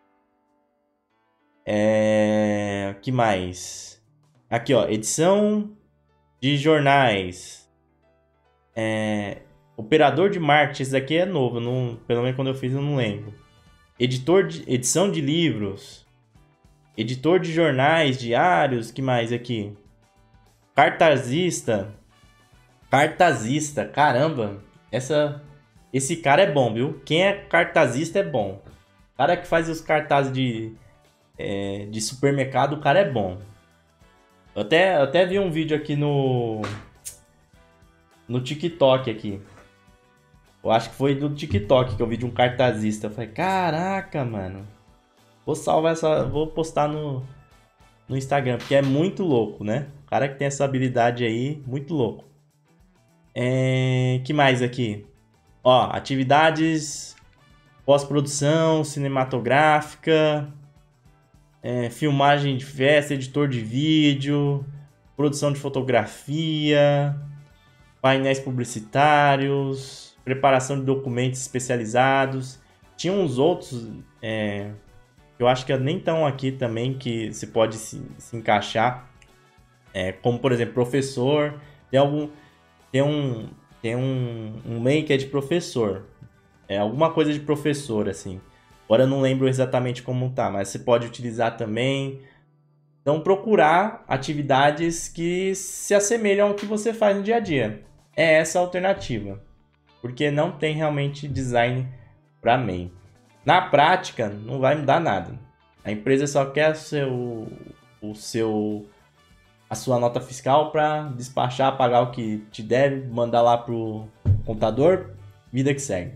É, que mais? Aqui, ó, edição de jornais. É, operador de marketing. Esse daqui é novo. Não, pelo menos quando eu fiz eu não lembro. Editor de, edição de livros. Editor de jornais, diários. Que mais aqui? Cartazista. Cartazista. Caramba. Essa, esse cara é bom, viu? Quem é cartazista é bom. O cara que faz os cartazes de, é, de supermercado, o cara é bom. Eu até, eu até vi um vídeo aqui no... No TikTok aqui. Eu acho que foi do TikTok que eu vi de um cartazista. Eu falei, caraca, mano. Vou salvar essa... Vou postar no, no Instagram, porque é muito louco, né? O cara que tem essa habilidade aí, muito louco. É... que mais aqui? Ó, atividades... Pós-produção, cinematográfica... É, filmagem de festa, editor de vídeo... Produção de fotografia... Painéis publicitários... Preparação de documentos especializados. Tinha uns outros, é, eu acho que nem estão aqui também, que se pode se, se encaixar. É, como, por exemplo, professor. Tem algum... Tem um... Tem um, um meio que é de professor. É alguma coisa de professor, assim. Agora eu não lembro exatamente como tá, mas você pode utilizar também. Então, procurar atividades que se assemelham ao que você faz no dia a dia. É essa a alternativa. Porque não tem realmente design para M E I. Na prática, não vai mudar nada. A empresa só quer o seu, o seu, a sua nota fiscal para despachar, pagar o que te deve, mandar lá pro contador, vida que segue.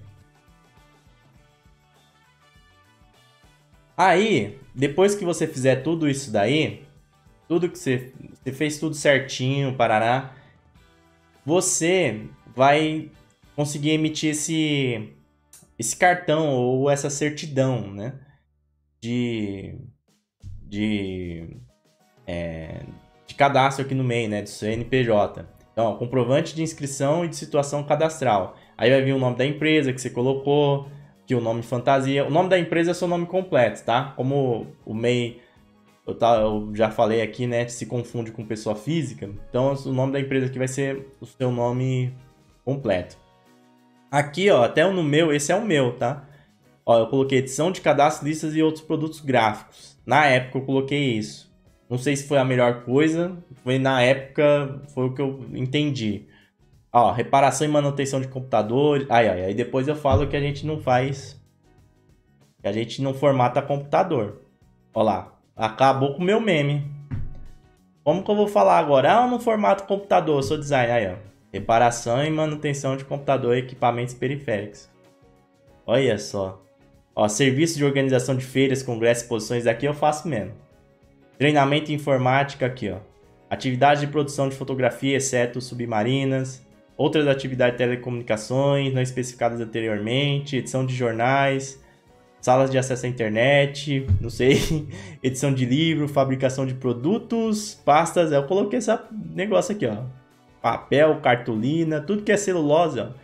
Aí, depois que você fizer tudo isso daí, tudo que você, você fez tudo certinho, parará, você vai conseguir emitir esse, esse cartão ou essa certidão, né? De, de, é, de cadastro aqui no M E I, né? Do C N P J. Então, ó, comprovante de inscrição e de situação cadastral. Aí vai vir o nome da empresa que você colocou, que o nome fantasia. O nome da empresa é seu nome completo, tá? Como o M E I, eu, tá, eu já falei aqui, né? Se confunde com pessoa física. Então, o nome da empresa aqui vai ser o seu nome completo. Aqui, ó, até no meu, esse é o meu, tá? Ó, eu coloquei edição de cadastro, listas e outros produtos gráficos. Na época eu coloquei isso. Não sei se foi a melhor coisa, foi na época, foi o que eu entendi. Ó, reparação e manutenção de computadores. Aí, aí, aí depois eu falo que a gente não faz, que a gente não formata computador. Ó lá, acabou com o meu meme. Como que eu vou falar agora? Ah, eu não formato computador, eu sou designer. Aí, ó. Reparação e manutenção de computador e equipamentos periféricos. Olha só. Ó, serviço de organização de feiras, congressos, exposições, aqui eu faço mesmo. Treinamento em informática, aqui, ó. Atividade de produção de fotografia, exceto submarinas. Outras atividades de telecomunicações, não especificadas anteriormente. Edição de jornais. Salas de acesso à internet, não sei. Edição de livro, fabricação de produtos, pastas. Eu coloquei esse negócio aqui, ó. Papel, cartolina, tudo que é celulose, ó.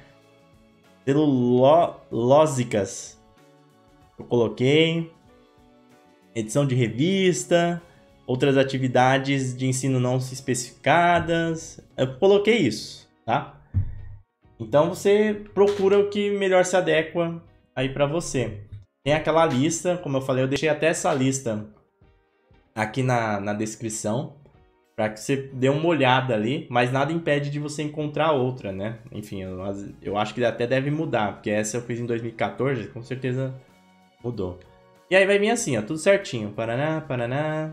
Celulósicas. Eu coloquei. Edição de revista. Outras atividades de ensino não especificadas. Eu coloquei isso, tá? Então você procura o que melhor se adequa aí para você. Tem aquela lista, como eu falei, eu deixei até essa lista aqui na, na descrição. Para que você dê uma olhada ali, mas nada impede de você encontrar outra, né? Enfim, eu, eu acho que até deve mudar, porque essa eu fiz em dois mil e quatorze, com certeza mudou. E aí vai vir assim, ó, tudo certinho. Paraná, Paraná.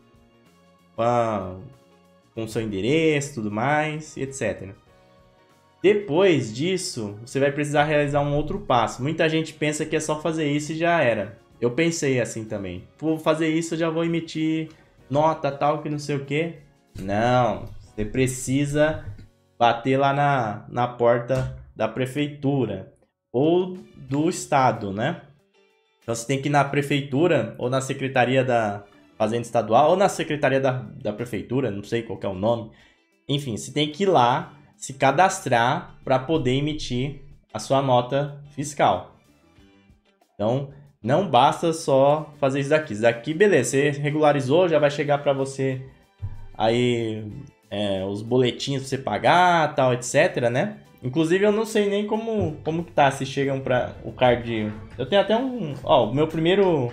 Com seu endereço, tudo mais, e etcétera. Depois disso, você vai precisar realizar um outro passo. Muita gente pensa que é só fazer isso e já era. Eu pensei assim também. Vou fazer isso, eu já vou emitir nota tal que não sei o que. Não, você precisa bater lá na, na porta da prefeitura ou do estado, né? Então você tem que ir na prefeitura ou na secretaria da Fazenda Estadual ou na secretaria da, da prefeitura, não sei qual que é o nome. Enfim, você tem que ir lá se cadastrar para poder emitir a sua nota fiscal. Então, não basta só fazer isso daqui. Isso daqui, beleza, você regularizou, já vai chegar para você aí é, os boletins para você pagar, tal, etc, né? Inclusive, eu não sei nem como, como que tá, se chegam para o card... Eu tenho até um... Ó, o meu primeiro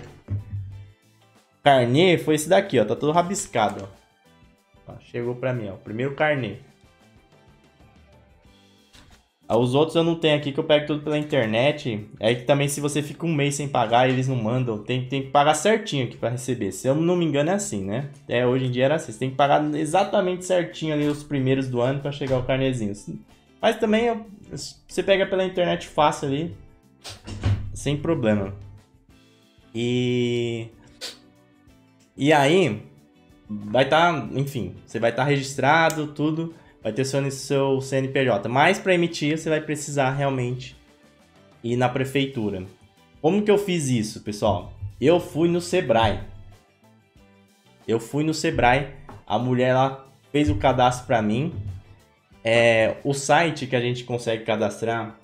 carnê foi esse daqui, ó. Tá todo rabiscado, ó. Ó, chegou para mim, ó. O primeiro carnê. Os outros eu não tenho aqui, que eu pego tudo pela internet. É que também, se você fica um mês sem pagar, eles não mandam. Tem, tem que pagar certinho aqui pra receber. Se eu não me engano, é assim, né? Até hoje em dia era assim. Você tem que pagar exatamente certinho ali os primeiros do ano pra chegar o carnezinho. Mas também, eu, você pega pela internet fácil ali. Sem problema. E... E aí... Vai estar... Tá, enfim, você vai estar tá registrado, tudo... Vai ter seu, seu C N P J. Mas para emitir, você vai precisar realmente ir na prefeitura. Como que eu fiz isso, pessoal? Eu fui no Sebrae. Eu fui no Sebrae. A mulher lá fez o cadastro para mim. É, o site que a gente consegue cadastrar...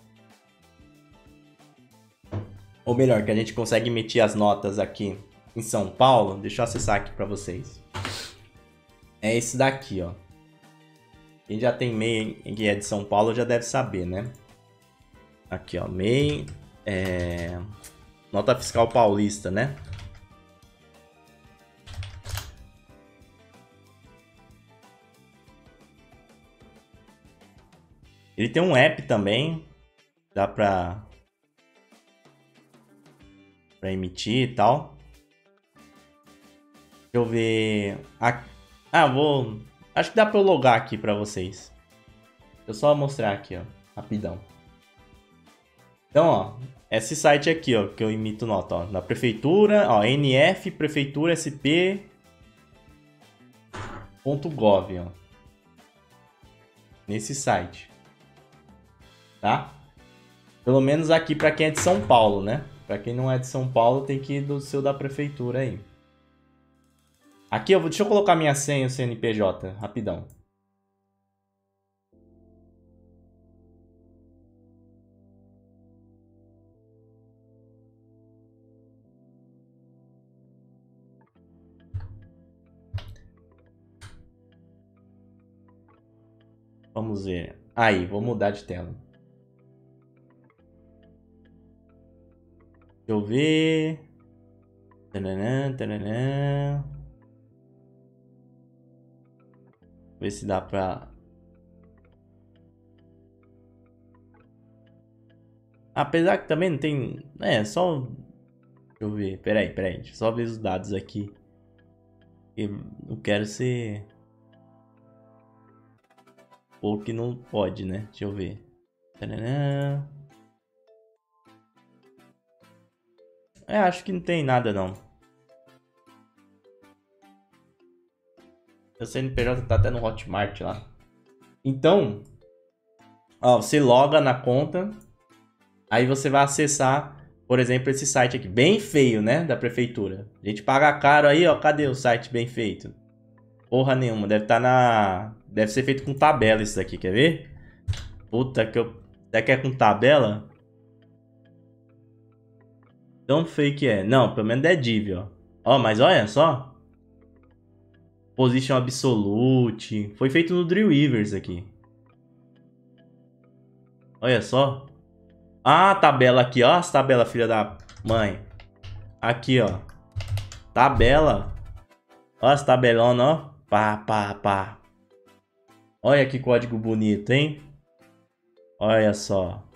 Ou melhor, que a gente consegue emitir as notas aqui em São Paulo. Deixa eu acessar aqui para vocês. É esse daqui, ó. Quem já tem M E I que é de São Paulo já deve saber, né? Aqui, ó. M E I, é... Nota Fiscal Paulista, né? Ele tem um app também. Dá pra... Pra emitir e tal. Deixa eu ver... Ah, vou... Acho que dá pra eu logar aqui pra vocês. Deixa eu só mostrar aqui, ó. Rapidão. Então, ó. Esse site aqui, ó. Que eu emito nota, ó. Na prefeitura, ó. N F prefeitura S P ponto gov, ó. Nesse site. Tá? Pelo menos aqui pra quem é de São Paulo, né? Pra quem não é de São Paulo, tem que ir do seu da prefeitura aí. Aqui, eu vou, deixa eu colocar minha senha, o C N P J, rapidão. Vamos ver. Aí, vou mudar de tela. Deixa eu ver. Taranã, taranã. Ver se dá pra... Apesar que também não tem... É, só... Deixa eu ver. Peraí, peraí. Deixa eu só ver os dados aqui. Eu não quero ser... Ou que não pode, né? Deixa eu ver. Taranã. É, acho que não tem nada, não. O C N P J tá até no Hotmart lá. Então, ó, você loga na conta. Aí você vai acessar, por exemplo, esse site aqui. Bem feio, né? Da prefeitura. A gente paga caro aí, ó. Cadê o site bem feito? Porra nenhuma. Deve estar na... Deve ser feito com tabela isso daqui, quer ver? Puta que eu... Será que é com tabela? Tão feio que é. Não, pelo menos é div, ó. Ó, mas olha só. Position Absolute. Foi feito no Dreamweavers aqui. Olha só. Ah, a tabela aqui, ó. As tabelas, filha da mãe. Aqui, ó. Tabela. Ó as tabelonas, ó. Pá, pá, pá. Olha que código bonito, hein? Olha só.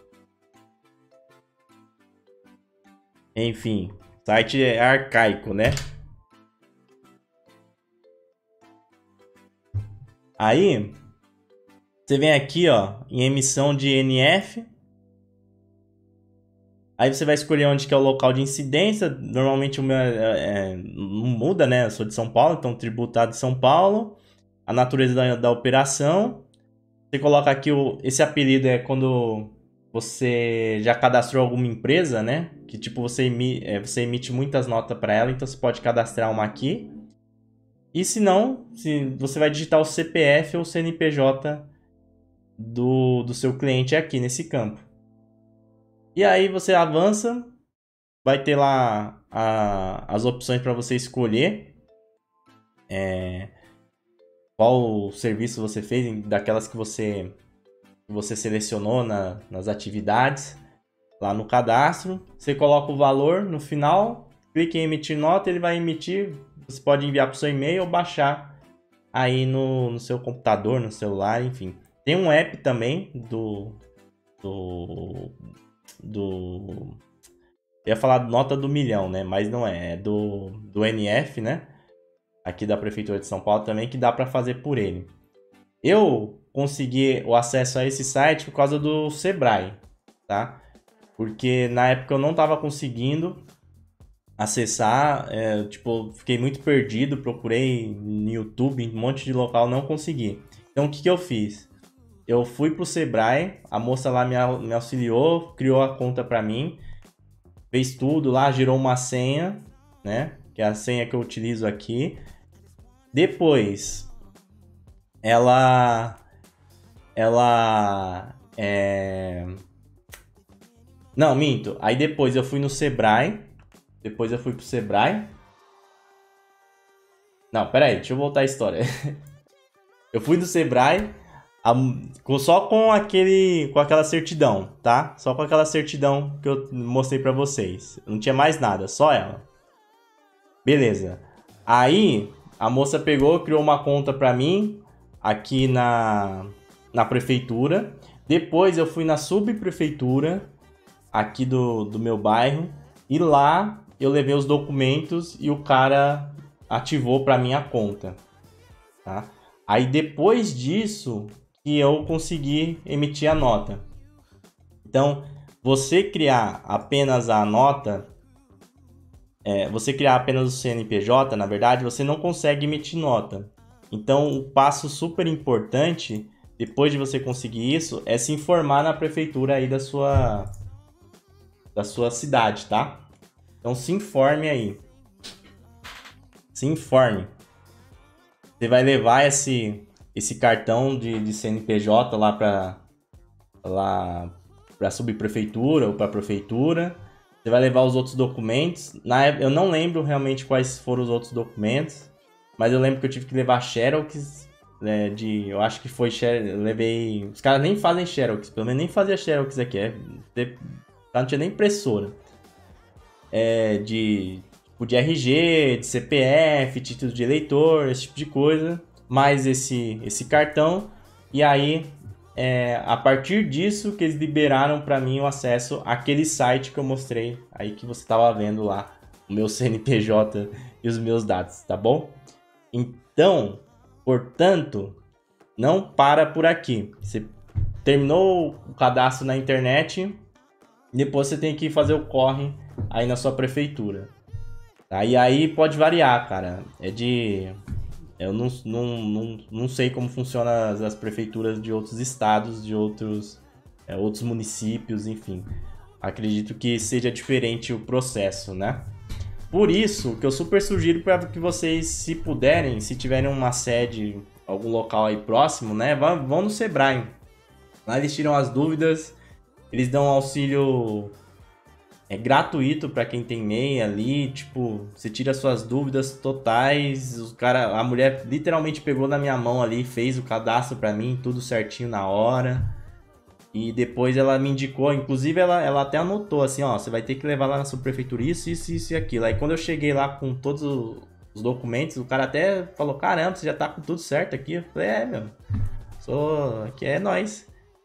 Enfim. Site é arcaico, né? Aí, Você vem aqui, ó, em emissão de N F. Aí você vai escolher onde que é o local de incidência. Normalmente o meu é, é, não muda, né? Eu sou de São Paulo, então tributado de São Paulo. A natureza da, da operação. Você coloca aqui, o, esse apelido é quando você já cadastrou alguma empresa, né? Que tipo, você, emi, é, você emite muitas notas para ela, então você pode cadastrar uma aqui. E se não, se você vai digitar o C P F ou C N P J do, do seu cliente aqui nesse campo. E aí você avança, vai ter lá a, as opções para você escolher é, qual serviço você fez, daquelas que você, que você selecionou na, nas atividades, lá no cadastro. Você coloca o valor no final, clica em emitir nota, ele vai emitir. Você pode enviar para o seu e-mail ou baixar aí no, no seu computador, no celular, enfim. Tem um app também do... do do... Eu ia falar nota do milhão, né? Mas não é. É do, do N F, né? Aqui da Prefeitura de São Paulo também, que dá para fazer por ele. Eu consegui o acesso a esse site por causa do Sebrae, tá? Porque na época eu não estava conseguindo acessar, é, tipo, fiquei muito perdido, procurei no YouTube, em um monte de local, não consegui. Então o que, que eu fiz? Eu fui pro Sebrae, a moça lá me, me auxiliou, criou a conta para mim, fez tudo lá, gerou uma senha, né? Que é a senha que eu utilizo aqui. Depois, ela... Ela... É... Não, minto. Aí depois eu fui no Sebrae. Depois eu fui pro Sebrae. Não, pera aí, deixa eu voltar a história. Eu fui no Sebrae... Só com aquele, com aquela certidão, tá? Só com aquela certidão que eu mostrei pra vocês. Não tinha mais nada, só ela. Beleza. Aí, a moça pegou, criou uma conta pra mim aqui na, na prefeitura. Depois eu fui na subprefeitura aqui do, do meu bairro. E lá eu levei os documentos e o cara ativou pra mim a conta, tá? Aí depois disso... e eu consegui emitir a nota. Então, você criar apenas a nota, é, você criar apenas o C N P J, na verdade, você não consegue emitir nota. Então, o passo super importante, depois de você conseguir isso, é se informar na prefeitura aí da sua, da sua cidade, tá? Então, se informe aí. Se informe. Você vai levar esse... esse cartão de, de C N P J lá para lá para subprefeitura ou para a prefeitura. Você vai levar os outros documentos. Na época, eu não lembro realmente quais foram os outros documentos, mas eu lembro que eu tive que levar xerox, né, de, eu acho que foi xerox, eu levei, os caras nem fazem xerox, pelo menos nem fazia xerox aqui, é, não tinha nem impressora. É, de tipo de R G, de C P F, título de eleitor, esse tipo de coisa. Mais esse, esse cartão, e aí é, a partir disso que eles liberaram para mim o acesso àquele site que eu mostrei aí, que você estava vendo lá o meu C N P J e os meus dados, tá bom? Então, portanto, não para por aqui. Você terminou o cadastro na internet, depois você tem que fazer o corre aí na sua prefeitura, tá? E aí pode variar, cara, é de... Eu não, não, não, não sei como funcionam as, as prefeituras de outros estados, de outros, é, outros municípios, enfim. Acredito que seja diferente o processo, né? Por isso, que eu super sugiro para que vocês, se puderem, se tiverem uma sede, algum local aí próximo, né? Vão, vão no Sebrae. Lá eles tiram as dúvidas, eles dão auxílio... É gratuito para quem tem M E I ali, tipo, você tira suas dúvidas totais, os cara, a mulher literalmente pegou na minha mão ali, fez o cadastro para mim, tudo certinho na hora. E depois ela me indicou, inclusive ela, ela até anotou assim, ó, você vai ter que levar lá na subprefeitura isso, isso, isso e aquilo. Aí quando eu cheguei lá com todos os documentos, o cara até falou, caramba, você já tá com tudo certo aqui. Eu falei, é, meu, sou, aqui é nóis.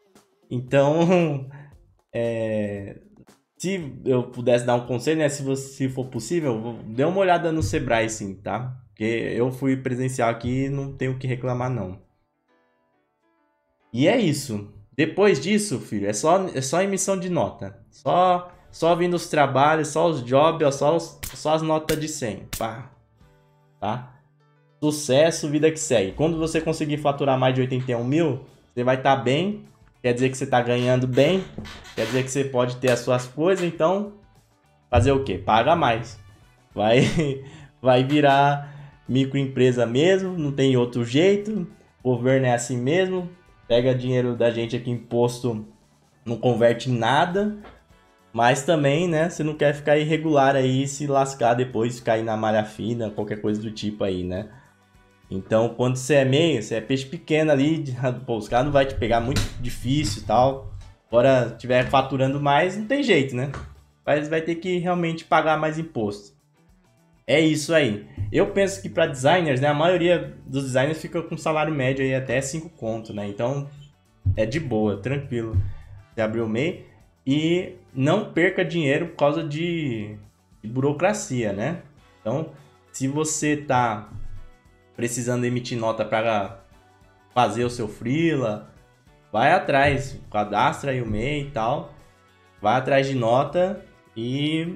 Então, é... se eu pudesse dar um conselho, né, se, você, se for possível, dê uma olhada no Sebrae, sim, tá? Porque eu fui presencial aqui e não tenho o que reclamar, não. E é isso. Depois disso, filho, é só, é só emissão de nota. Só, só vindo os trabalhos, só os jobs, ó, só, os, só as notas de cem. Pá. Tá? Sucesso, vida que segue. Quando você conseguir faturar mais de oitenta e um mil, você vai estar bem. Quer dizer que você está ganhando bem. Quer dizer que você pode ter as suas coisas. Então, fazer o quê? Paga mais. Vai, vai virar microempresa mesmo. Não tem outro jeito. O governo é assim mesmo. Pega dinheiro da gente aqui, imposto, não converte em nada. Mas também, né, você não quer ficar irregular aí, se lascar depois, cair na malha fina, qualquer coisa do tipo aí, né? Então, quando você é meio, você é peixe pequeno ali, pô, os caras não vai te pegar, muito difícil e tal. Agora, tiver faturando mais, não tem jeito, né? Mas vai ter que realmente pagar mais imposto. É isso aí. Eu penso que para designers, né, a maioria dos designers fica com salário médio aí até cinco conto, né? Então, é de boa, tranquilo. Você abrir o M E I e não perca dinheiro por causa de, de burocracia, né? Então, se você tá precisando emitir nota para fazer o seu freela, vai atrás, cadastra aí o M E I e tal, vai atrás de nota e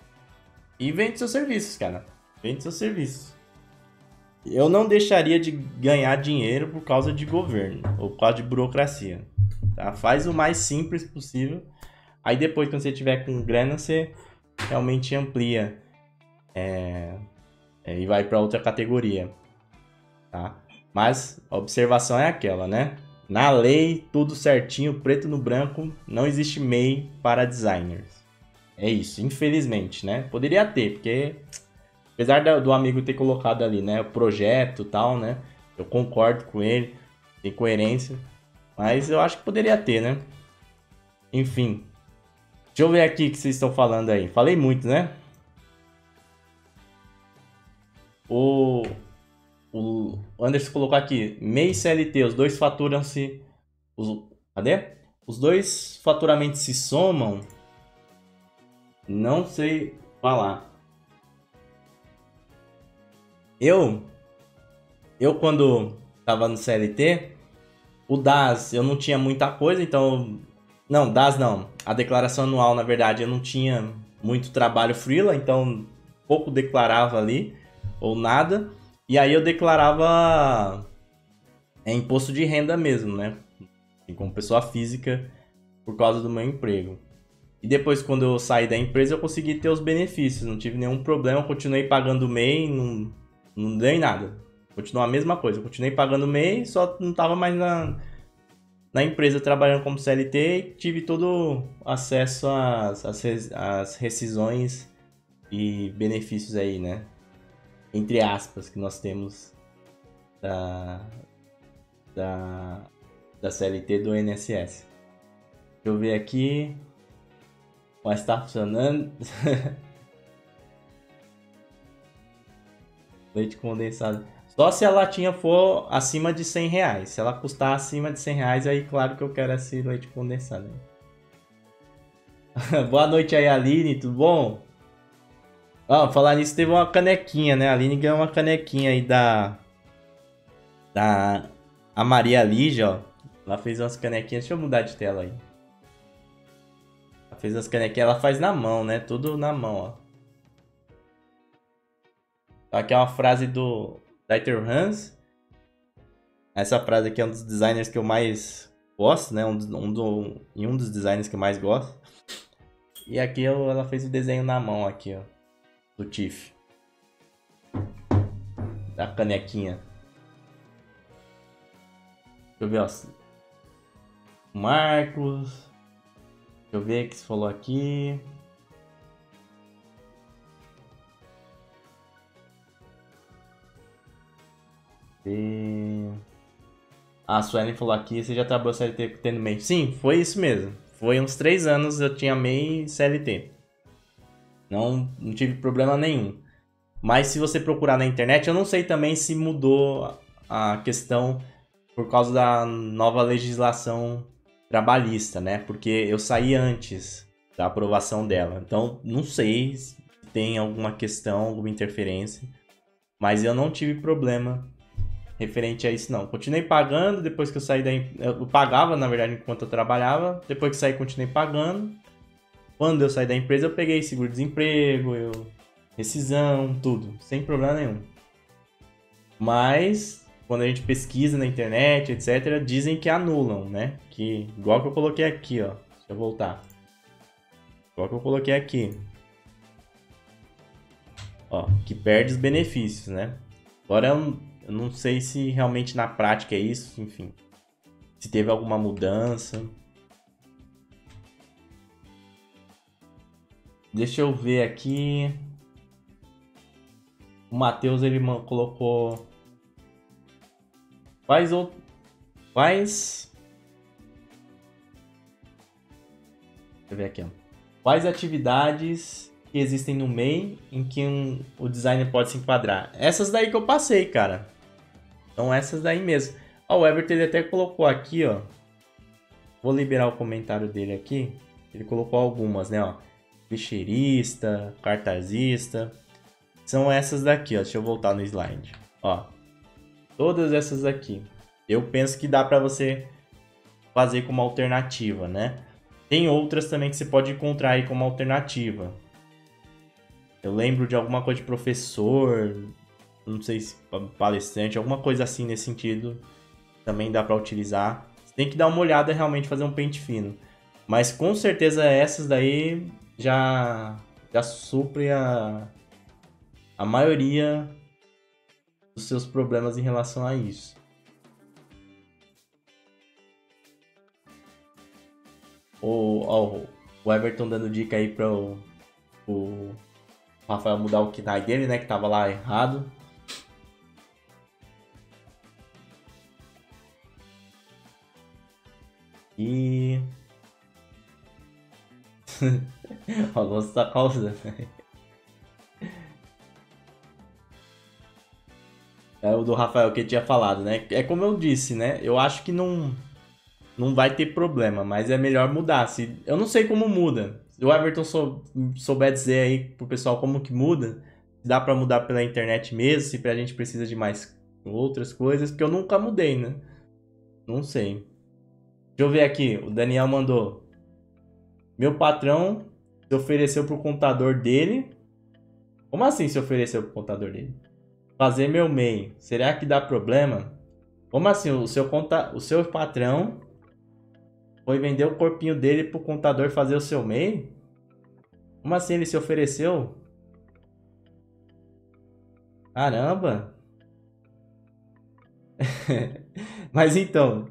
e vende seus serviços, cara. Vende seus serviços. Eu não deixaria de ganhar dinheiro por causa de governo ou por causa de burocracia, tá? Faz o mais simples possível. Aí depois, quando você tiver com grana, você realmente amplia é, é, e vai para outra categoria, tá? Mas a observação é aquela, né? Na lei, tudo certinho, preto no branco, não existe M E I para designers. É isso, infelizmente, né? Poderia ter, porque apesar do amigo ter colocado ali, né, o projeto e tal, né? Eu concordo com ele, tem coerência, mas eu acho que poderia ter, né? Enfim. Deixa eu ver aqui o que vocês estão falando aí. Falei muito, né? O, o Anderson colocou aqui, M E I e C L T, os dois faturam-se... Os, cadê? Os dois faturamentos se somam... Não sei falar. Eu, eu quando tava no C L T, o D A S eu não tinha muita coisa, então... Não, D A S não. A declaração anual, na verdade, eu não tinha muito trabalho freela, então pouco declarava ali, ou nada. E aí eu declarava é, imposto de renda mesmo, né? Como pessoa física, por causa do meu emprego. E depois, quando eu saí da empresa, eu consegui ter os benefícios. Não tive nenhum problema, continuei pagando o M E I, não, não dei nada. Continuou a mesma coisa. Eu continuei pagando o M E I, só não estava mais na, na empresa trabalhando como C L T e tive todo acesso às, às, às rescisões e benefícios aí, né? Entre aspas, que nós temos da, da, da C L T do I N S S. Deixa eu ver aqui... Mas tá funcionando. Leite condensado. Só se a latinha for acima de cem reais. Se ela custar acima de cem reais, aí claro que eu quero esse leite condensado. Boa noite aí, Aline. Tudo bom? Ó, falar nisso, teve uma canequinha, né? A Aline ganhou uma canequinha aí da... Da... A Maria Lígia, ó. Ela fez umas canequinhas. Deixa eu mudar de tela aí. Fez as canequinhas, ela faz na mão, né? Tudo na mão, ó. Aqui é uma frase do Dieter Hans. Essa frase aqui é um dos designers que eu mais gosto, né? Um, dos, um, do, e um dos designers que eu mais gosto. E aqui eu, ela fez o desenho na mão aqui, ó. Do Tiff. Da canequinha. Deixa eu ver, ó. Marcos... Deixa eu ver o que você falou aqui. E... A Suelen falou aqui, você já trabalhou C L T tendo M E I? Sim, foi isso mesmo. Foi uns três anos eu tinha M E I e C L T. Não, não tive problema nenhum. Mas se você procurar na internet, eu não sei também se mudou a questão por causa da nova legislação trabalhista, né? Porque eu saí antes da aprovação dela. Então, não sei se tem alguma questão, alguma interferência. Mas eu não tive problema referente a isso, não. Continuei pagando depois que eu saí da... Eu pagava, na verdade, enquanto eu trabalhava. Depois que saí, continuei pagando. Quando eu saí da empresa, eu peguei seguro-desemprego, eu... rescisão, tudo. Sem problema nenhum. Mas, quando a gente pesquisa na internet, etcétera, dizem que anulam, né? Que, igual que eu coloquei aqui, ó. Deixa eu voltar. Igual que eu coloquei aqui. Ó, que perde os benefícios, né? Agora eu, eu não sei se realmente na prática é isso, enfim. Se teve alguma mudança. Deixa eu ver aqui. O Matheus, ele colocou... Quais outros... Quais... Deixa eu ver aqui, ó. Quais atividades que existem no M E I em que um, o designer pode se enquadrar? Essas daí que eu passei, cara. Então essas daí mesmo. Ó, o Everton ele até colocou aqui, ó. Vou liberar o comentário dele aqui. Ele colocou algumas, né, ó. Bicheirista, cartazista. São essas daqui, ó. Deixa eu voltar no slide. Ó. Todas essas aqui. Eu penso que dá pra você fazer como alternativa, né? Tem outras também que você pode encontrar aí como alternativa. Eu lembro de alguma coisa de professor, não sei se palestrante, alguma coisa assim nesse sentido. Também dá pra utilizar. Você tem que dar uma olhada e realmente fazer um pente fino. Mas com certeza essas daí já, já supre a, a maioria dos seus problemas em relação a isso. O, ó, o Everton dando dica aí para o, o Rafael mudar o K N A I dele, né? Que tava lá errado. E... o Alonso tá causando. É o do Rafael que eu tinha falado, né? É como eu disse, né? Eu acho que não... não vai ter problema, mas é melhor mudar. Se, eu não sei como muda. Se o Everton sou, souber dizer aí pro pessoal como que muda, se dá pra mudar pela internet mesmo, se a gente precisa de mais outras coisas, porque eu nunca mudei, né? Não sei. Deixa eu ver aqui, o Daniel mandou. Meu patrão se ofereceu pro contador dele. Como assim se ofereceu pro contador dele? Fazer meu M E I. Será que dá problema? Como assim? O seu, conta, o seu patrão foi vender o corpinho dele pro contador fazer o seu M E I? Como assim ele se ofereceu? Caramba! Mas então,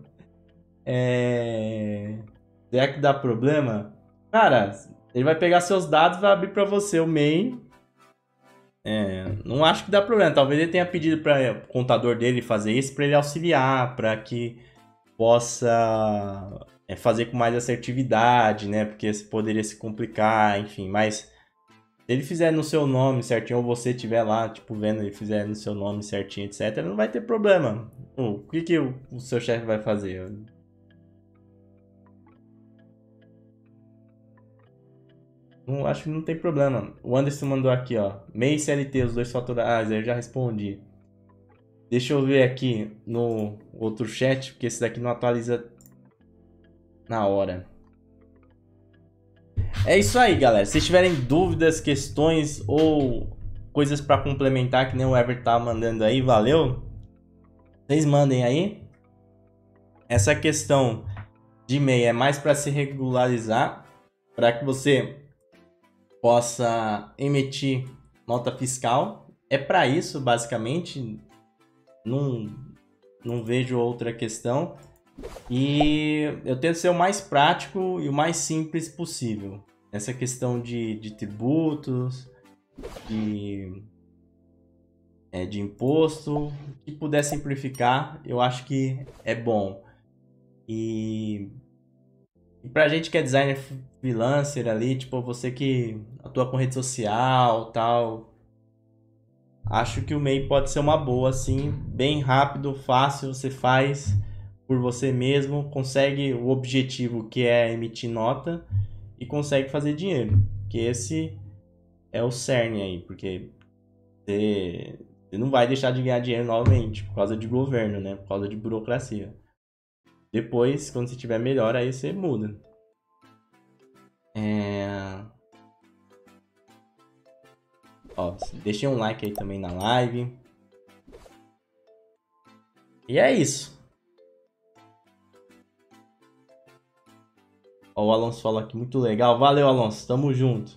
é... será que dá problema? Cara, ele vai pegar seus dados e vai abrir para você o M E I. É, não acho que dá problema. Talvez ele tenha pedido para o contador dele fazer isso para ele auxiliar, para que possa é, fazer com mais assertividade, né? Porque poderia se complicar, enfim. Mas se ele fizer no seu nome certinho, ou você estiver lá, tipo, vendo ele fizer no seu nome certinho, etcétera, não vai ter problema. O que, que o, o seu chefe vai fazer? Não, acho que não tem problema. O Anderson mandou aqui, ó. M E I e C L T, os dois faturados. Ah, eu já respondi. Deixa eu ver aqui no outro chat, porque esse daqui não atualiza na hora. É isso aí, galera. Se tiverem dúvidas, questões ou coisas para complementar, que nem o Ever tá mandando aí, valeu? Vocês mandem aí. Essa questão de M E I é mais para se regularizar, para que você possa emitir nota fiscal. É para isso, basicamente. Não, não vejo outra questão. E eu tento ser o mais prático e o mais simples possível. Essa questão de, de tributos, de, é, de imposto, o que puder simplificar, eu acho que é bom. E, e pra gente que é designer freelancer ali, tipo, você que atua com rede social, tal, acho que o M E I pode ser uma boa, assim, bem rápido, fácil, você faz por você mesmo, consegue o objetivo que é emitir nota e consegue fazer dinheiro, que esse é o cerne aí, porque você Você não vai deixar de ganhar dinheiro novamente por causa de governo, né? Por causa de burocracia. Depois, quando você tiver melhor, aí você muda. É... Ó, deixei um like aí também na live. E é isso. Ó, o Alonso falou aqui, muito legal. Valeu, Alonso. Tamo junto.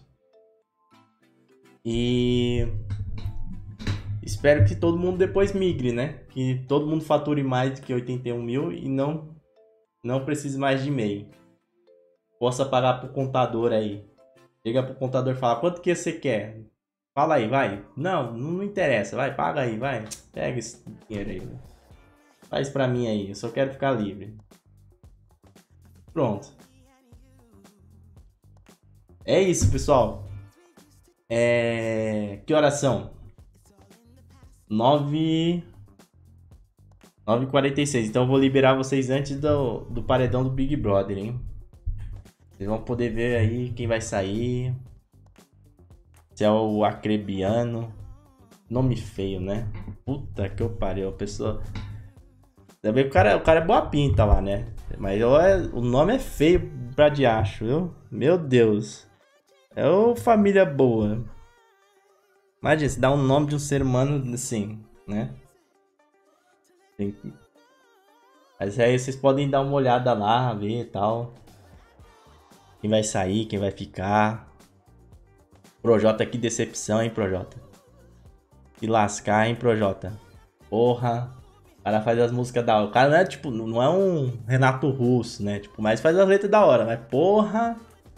E... espero que todo mundo depois migre, né? Que todo mundo fature mais do que oitenta e um mil e não, não precise mais de e-mail. Possa pagar pro contador aí. Chega pro contador e fala, quanto que você quer? Fala aí, vai. Não, não interessa. Vai, paga aí, vai. Pega esse dinheiro aí. Faz pra mim aí, eu só quero ficar livre. Pronto. É isso, pessoal. É... Que horas são? nove... nove e quarenta e seis. Então eu vou liberar vocês antes do, do paredão do Big Brother, hein? Vocês vão poder ver aí quem vai sair. Se é o Acrebiano. Nome feio, né? Puta que eu pariu. A pessoa... Também o cara, o cara é boa pinta lá, né? Mas olha, o nome é feio pra diacho, viu? Meu Deus. É uma família boa. Imagina, se dá um nome de um ser humano assim, né? Tem... Mas aí vocês podem dar uma olhada lá, ver e tal. Quem vai sair, quem vai ficar. Projota, que decepção, hein, Projota? Se lascar, hein, Projota? Porra. O cara faz as músicas da hora. O cara não é tipo, não é um Renato Russo, né? Tipo, mas faz as letras da hora, mas porra.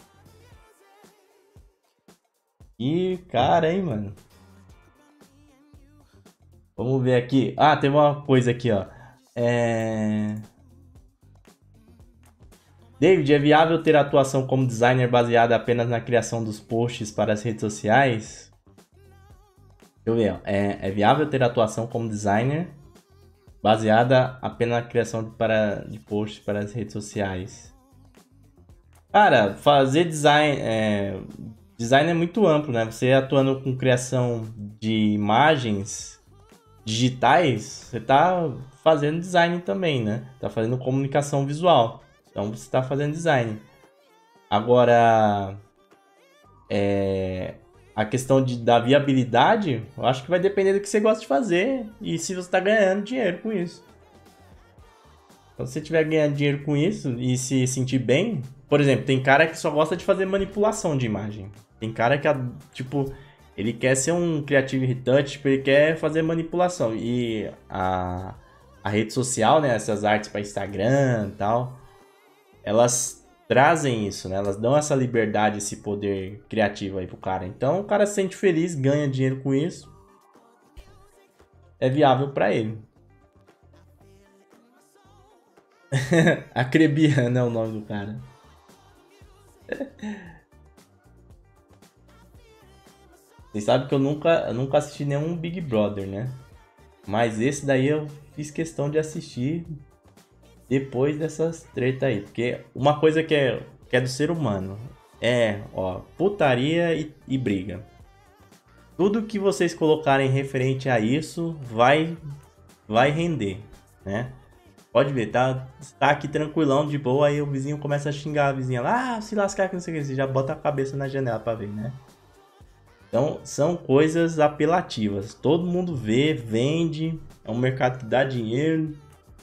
Que cara, hein, mano. Vamos ver aqui. Ah, tem uma coisa aqui, ó. É... David, é viável ter atuação como designer baseada apenas na criação dos posts para as redes sociais? Deixa eu ver, ó. É, é viável ter atuação como designer baseada apenas na criação de, para, de posts para as redes sociais? Cara, fazer design... É, design é muito amplo, né? Você atuando com criação de imagens digitais, você tá fazendo design também, né? Tá fazendo comunicação visual. Então você está fazendo design. Agora, é, a questão de, da viabilidade, eu acho que vai depender do que você gosta de fazer e se você está ganhando dinheiro com isso. Então, se você estiver ganhando dinheiro com isso e se sentir bem, por exemplo, tem cara que só gosta de fazer manipulação de imagem. Tem cara que, tipo, ele quer ser um creative retouch, tipo, ele quer fazer manipulação. E a, a rede social, né, essas artes para Instagram e tal, elas trazem isso, né? Elas dão essa liberdade, esse poder criativo aí pro cara. Então, o cara se sente feliz, ganha dinheiro com isso. É viável para ele. Acrebiano é o nome do cara. Vocês sabem que eu nunca, eu nunca assisti nenhum Big Brother, né? Mas esse daí eu fiz questão de assistir depois dessas treta aí. Porque uma coisa que é, que é do ser humano é, ó, putaria e, e briga. Tudo que vocês colocarem referente a isso vai, vai render, né? Pode ver, tá, tá aqui tranquilão, de boa, aí o vizinho começa a xingar a vizinha lá, ah, se lascar que não sei o que, você já bota a cabeça na janela pra ver, né? Então, são coisas apelativas. Todo mundo vê, vende, é um mercado que dá dinheiro.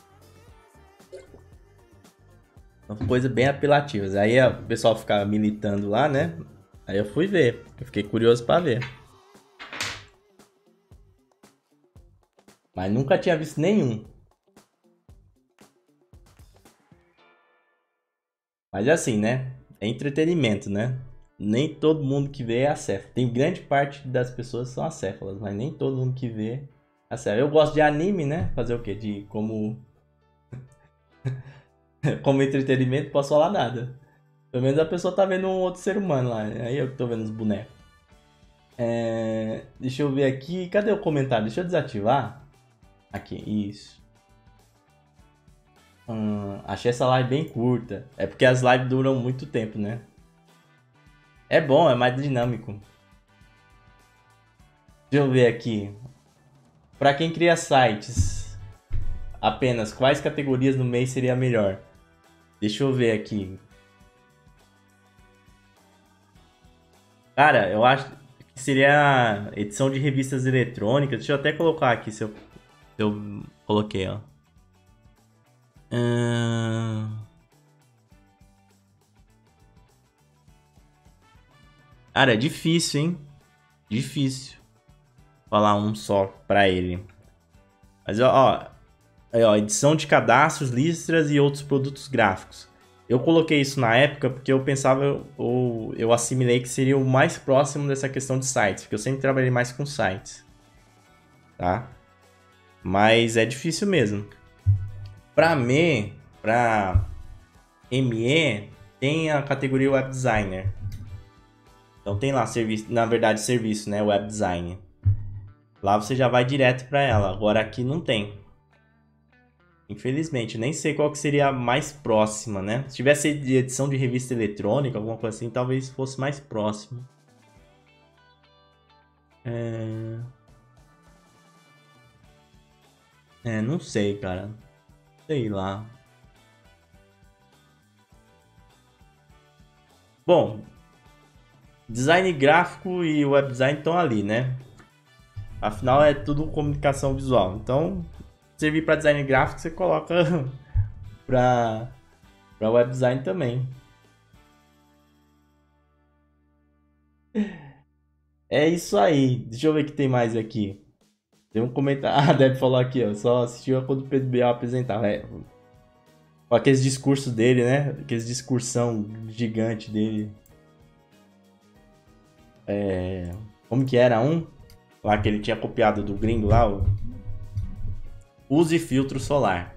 São coisas bem apelativas. Aí o pessoal ficava militando lá, né? Aí eu fui ver, eu fiquei curioso pra ver. Mas nunca tinha visto nenhum. Mas é assim, né? É entretenimento, né? Nem todo mundo que vê é acéfalo. Tem grande parte das pessoas que são acéfalas, mas nem todo mundo que vê é acéfalo. Eu gosto de anime, né? Fazer o quê? De como... como entretenimento, posso falar nada. Pelo menos a pessoa tá vendo um outro ser humano lá. Aí eu que tô vendo os bonecos. É... Deixa eu ver aqui. Cadê o comentário? Deixa eu desativar. Aqui, isso. Hum, achei essa live bem curta. É porque as lives duram muito tempo, né? É bom, é mais dinâmico. Deixa eu ver aqui. Para quem cria sites, apenas quais categorias no mês seria melhor? Deixa eu ver aqui. Cara, eu acho que seria edição de revistas eletrônicas. Deixa eu até colocar aqui se eu, se eu coloquei, ó. Hum... Cara, é difícil, hein? Difícil falar um só pra ele. Mas, ó, aí, ó, edição de cadastros, listras e outros produtos gráficos. Eu coloquei isso na época porque eu pensava, ou eu assimilei que seria o mais próximo dessa questão de sites, porque eu sempre trabalhei mais com sites, tá? Mas é difícil mesmo. Pra M E, pra M E, tem a categoria Web Designer. Então tem lá, serviço, na verdade, serviço, né? Web Design. Lá você já vai direto pra ela. Agora aqui não tem. Infelizmente, nem sei qual que seria a mais próxima, né? Se tivesse edição de revista eletrônica, alguma coisa assim, talvez fosse mais próximo. É... É, não sei, cara. Sei lá. Bom, design gráfico e web design estão ali, né? Afinal, é tudo comunicação visual. Então, servir para design gráfico, você coloca para para web design também. É isso aí. Deixa eu ver o que tem mais aqui. Tem um comentário. Ah, a Deb falou aqui, ó. Só assistiu quando o Pedro Bial apresentava. É, com aqueles discursos dele, né? Aqueles discursão gigante dele. É, como que era um? Lá que ele tinha copiado do gringo lá. O... Use filtro solar.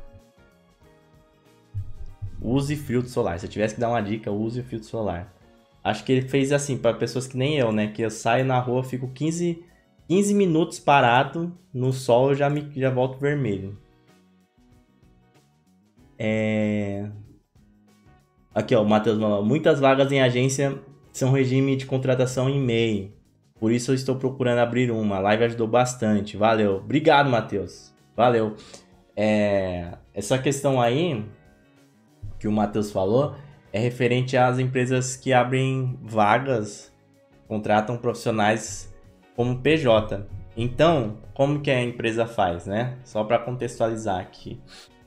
Use filtro solar. Se eu tivesse que dar uma dica, use o filtro solar. Acho que ele fez assim, para pessoas que nem eu, né? Que eu saio na rua, fico quinze, quinze minutos parado no sol, eu já, me, já volto vermelho. É... Aqui, ó, o Matheus falou. Muitas vagas em agência são regime de contratação em M E I. Por isso eu estou procurando abrir uma. A live ajudou bastante. Valeu. Obrigado, Matheus. Valeu. É... Essa questão aí que o Matheus falou é referente às empresas que abrem vagas, contratam profissionais como P J. Então, como que a empresa faz, né? Só para contextualizar aqui.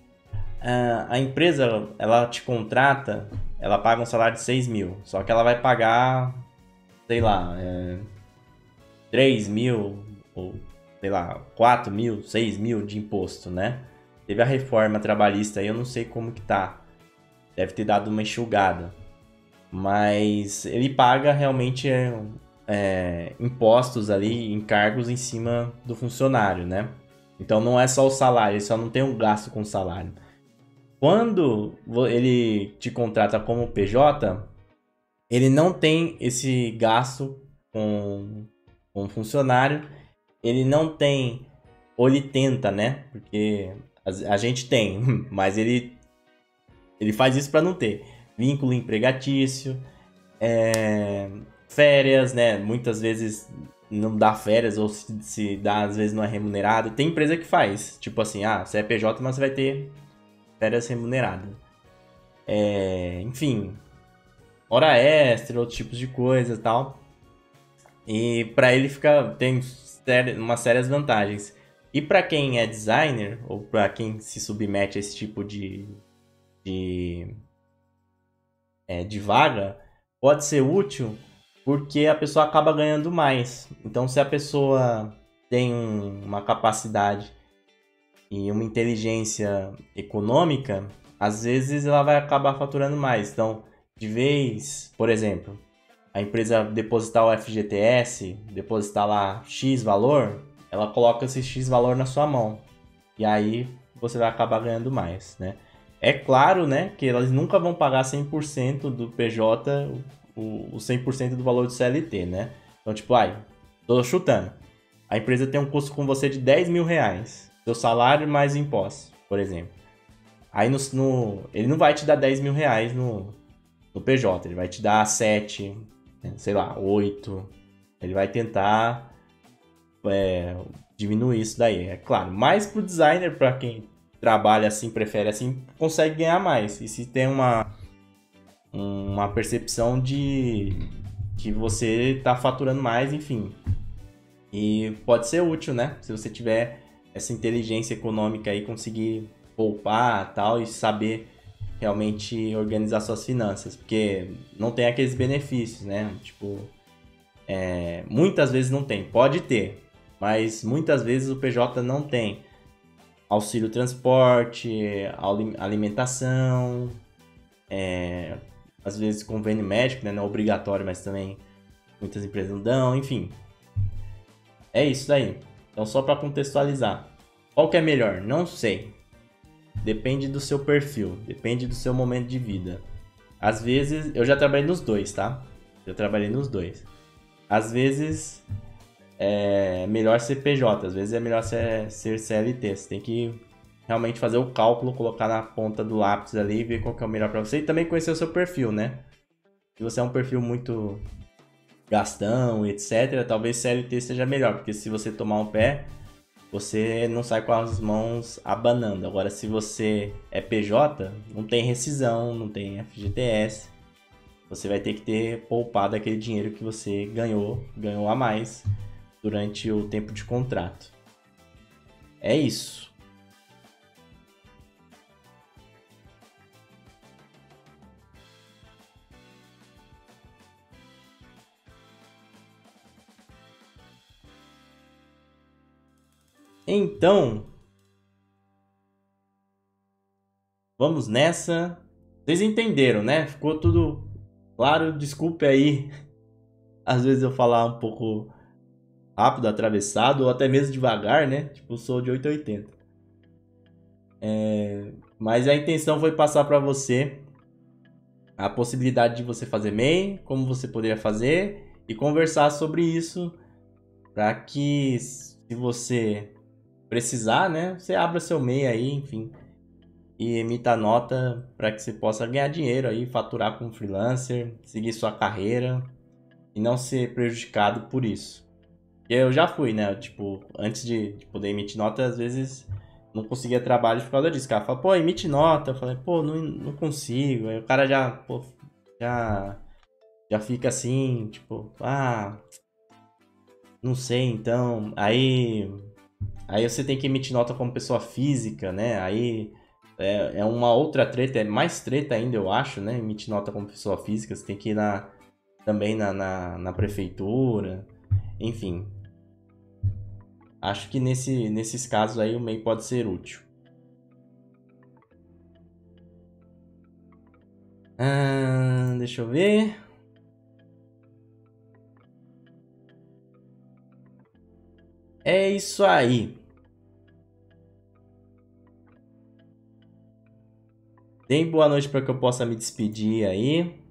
A empresa, ela te contrata, ela paga um salário de seis mil, só que ela vai pagar, sei lá, é, três mil, ou sei lá, quatro mil, seis mil de imposto, né? Teve a reforma trabalhista aí, eu não sei como que tá. Deve ter dado uma enxugada. Mas ele paga realmente é, é, impostos ali, encargos em cima do funcionário, né? Então não é só o salário, ele só não tem um gasto com o salário. Quando ele te contrata como P J, ele não tem esse gasto com, com o funcionário, ele não tem, ou ele tenta, né? Porque a, a gente tem, mas ele, ele faz isso para não ter vínculo empregatício, é, férias, né? Muitas vezes não dá férias, ou se, se dá, às vezes não é remunerado. Tem empresa que faz, tipo assim, ah, você é P J, mas você vai ter férias remuneradas. É, enfim, hora extra, outros tipos de coisa e tal. E para ele fica, tem umas sérias vantagens. E para quem é designer, ou para quem se submete a esse tipo de, de, é, de vaga, pode ser útil porque a pessoa acaba ganhando mais. Então, se a pessoa tem uma capacidade e uma inteligência econômica, às vezes ela vai acabar faturando mais. Então, de vez, por exemplo, a empresa depositar o F G T S, depositar lá X valor, ela coloca esse X valor na sua mão. E aí você vai acabar ganhando mais, né? É claro, né, que elas nunca vão pagar cem por cento do P J, o, o cem por cento do valor do C L T, né? Então, tipo, ai, tô chutando. A empresa tem um custo com você de dez mil reais. Seu salário mais impostos, por exemplo. Aí no, no, ele não vai te dar dez mil reais no, no P J, ele vai te dar sete, sei lá, oito. Ele vai tentar é, diminuir isso daí, é claro. Mas pro designer, para quem trabalha assim, prefere assim, consegue ganhar mais. E se tem uma, uma percepção de que você tá faturando mais, enfim. E pode ser útil, né? Se você tiver essa inteligência econômica aí, conseguir poupar tal e saber realmente organizar suas finanças. Porque não tem aqueles benefícios, né? Tipo, é, muitas vezes não tem. Pode ter, mas muitas vezes o P J não tem auxílio transporte, alimentação, é, às vezes convênio médico, né? Não é obrigatório, mas também muitas empresas não dão, enfim. É isso daí. Então, só para contextualizar. Qual que é melhor? Não sei. Depende do seu perfil. Depende do seu momento de vida. Às vezes, eu já trabalhei nos dois, tá? Eu trabalhei nos dois. Às vezes, é melhor ser P J. Às vezes, é melhor ser, ser C L T. Você tem que realmente fazer o cálculo, colocar na ponta do lápis ali e ver qual que é o melhor para você. E também conhecer o seu perfil, né? Se você é um perfil muito gastão, etcétera, talvez C L T seja melhor, porque se você tomar um pé, você não sai com as mãos abanando. Agora, se você é P J, não tem rescisão, não tem F G T S, você vai ter que ter poupado aquele dinheiro que você ganhou, ganhou a mais durante o tempo de contrato. É isso. Então, vamos nessa. Vocês entenderam, né? Ficou tudo claro? Desculpe aí, às vezes eu falar um pouco rápido, atravessado, ou até mesmo devagar, né? Tipo, eu sou de oito ou oitenta. É... Mas a intenção foi passar para você a possibilidade de você fazer M E I, como você poderia fazer, e conversar sobre isso, para que, se você precisar, né? Você abra seu M E I aí, enfim, e emita nota para que você possa ganhar dinheiro aí, faturar como freelancer, seguir sua carreira e não ser prejudicado por isso. Eu já fui, né? Tipo, antes de, de poder emitir nota, às vezes não conseguia trabalho por causa disso. O cara fala, pô, emite nota. Eu falei, pô, não, não consigo. Aí o cara já, pô, já, já fica assim, tipo, ah, não sei, então. Aí, aí você tem que emitir nota como pessoa física, né? Aí é, é uma outra treta, é mais treta ainda, eu acho, né? Emitir nota como pessoa física, você tem que ir na, também na, na, na prefeitura, enfim. Acho que nesse, nesses casos aí o M E I pode ser útil. Ah, deixa eu ver. É isso aí. Deem boa noite para que eu possa me despedir aí.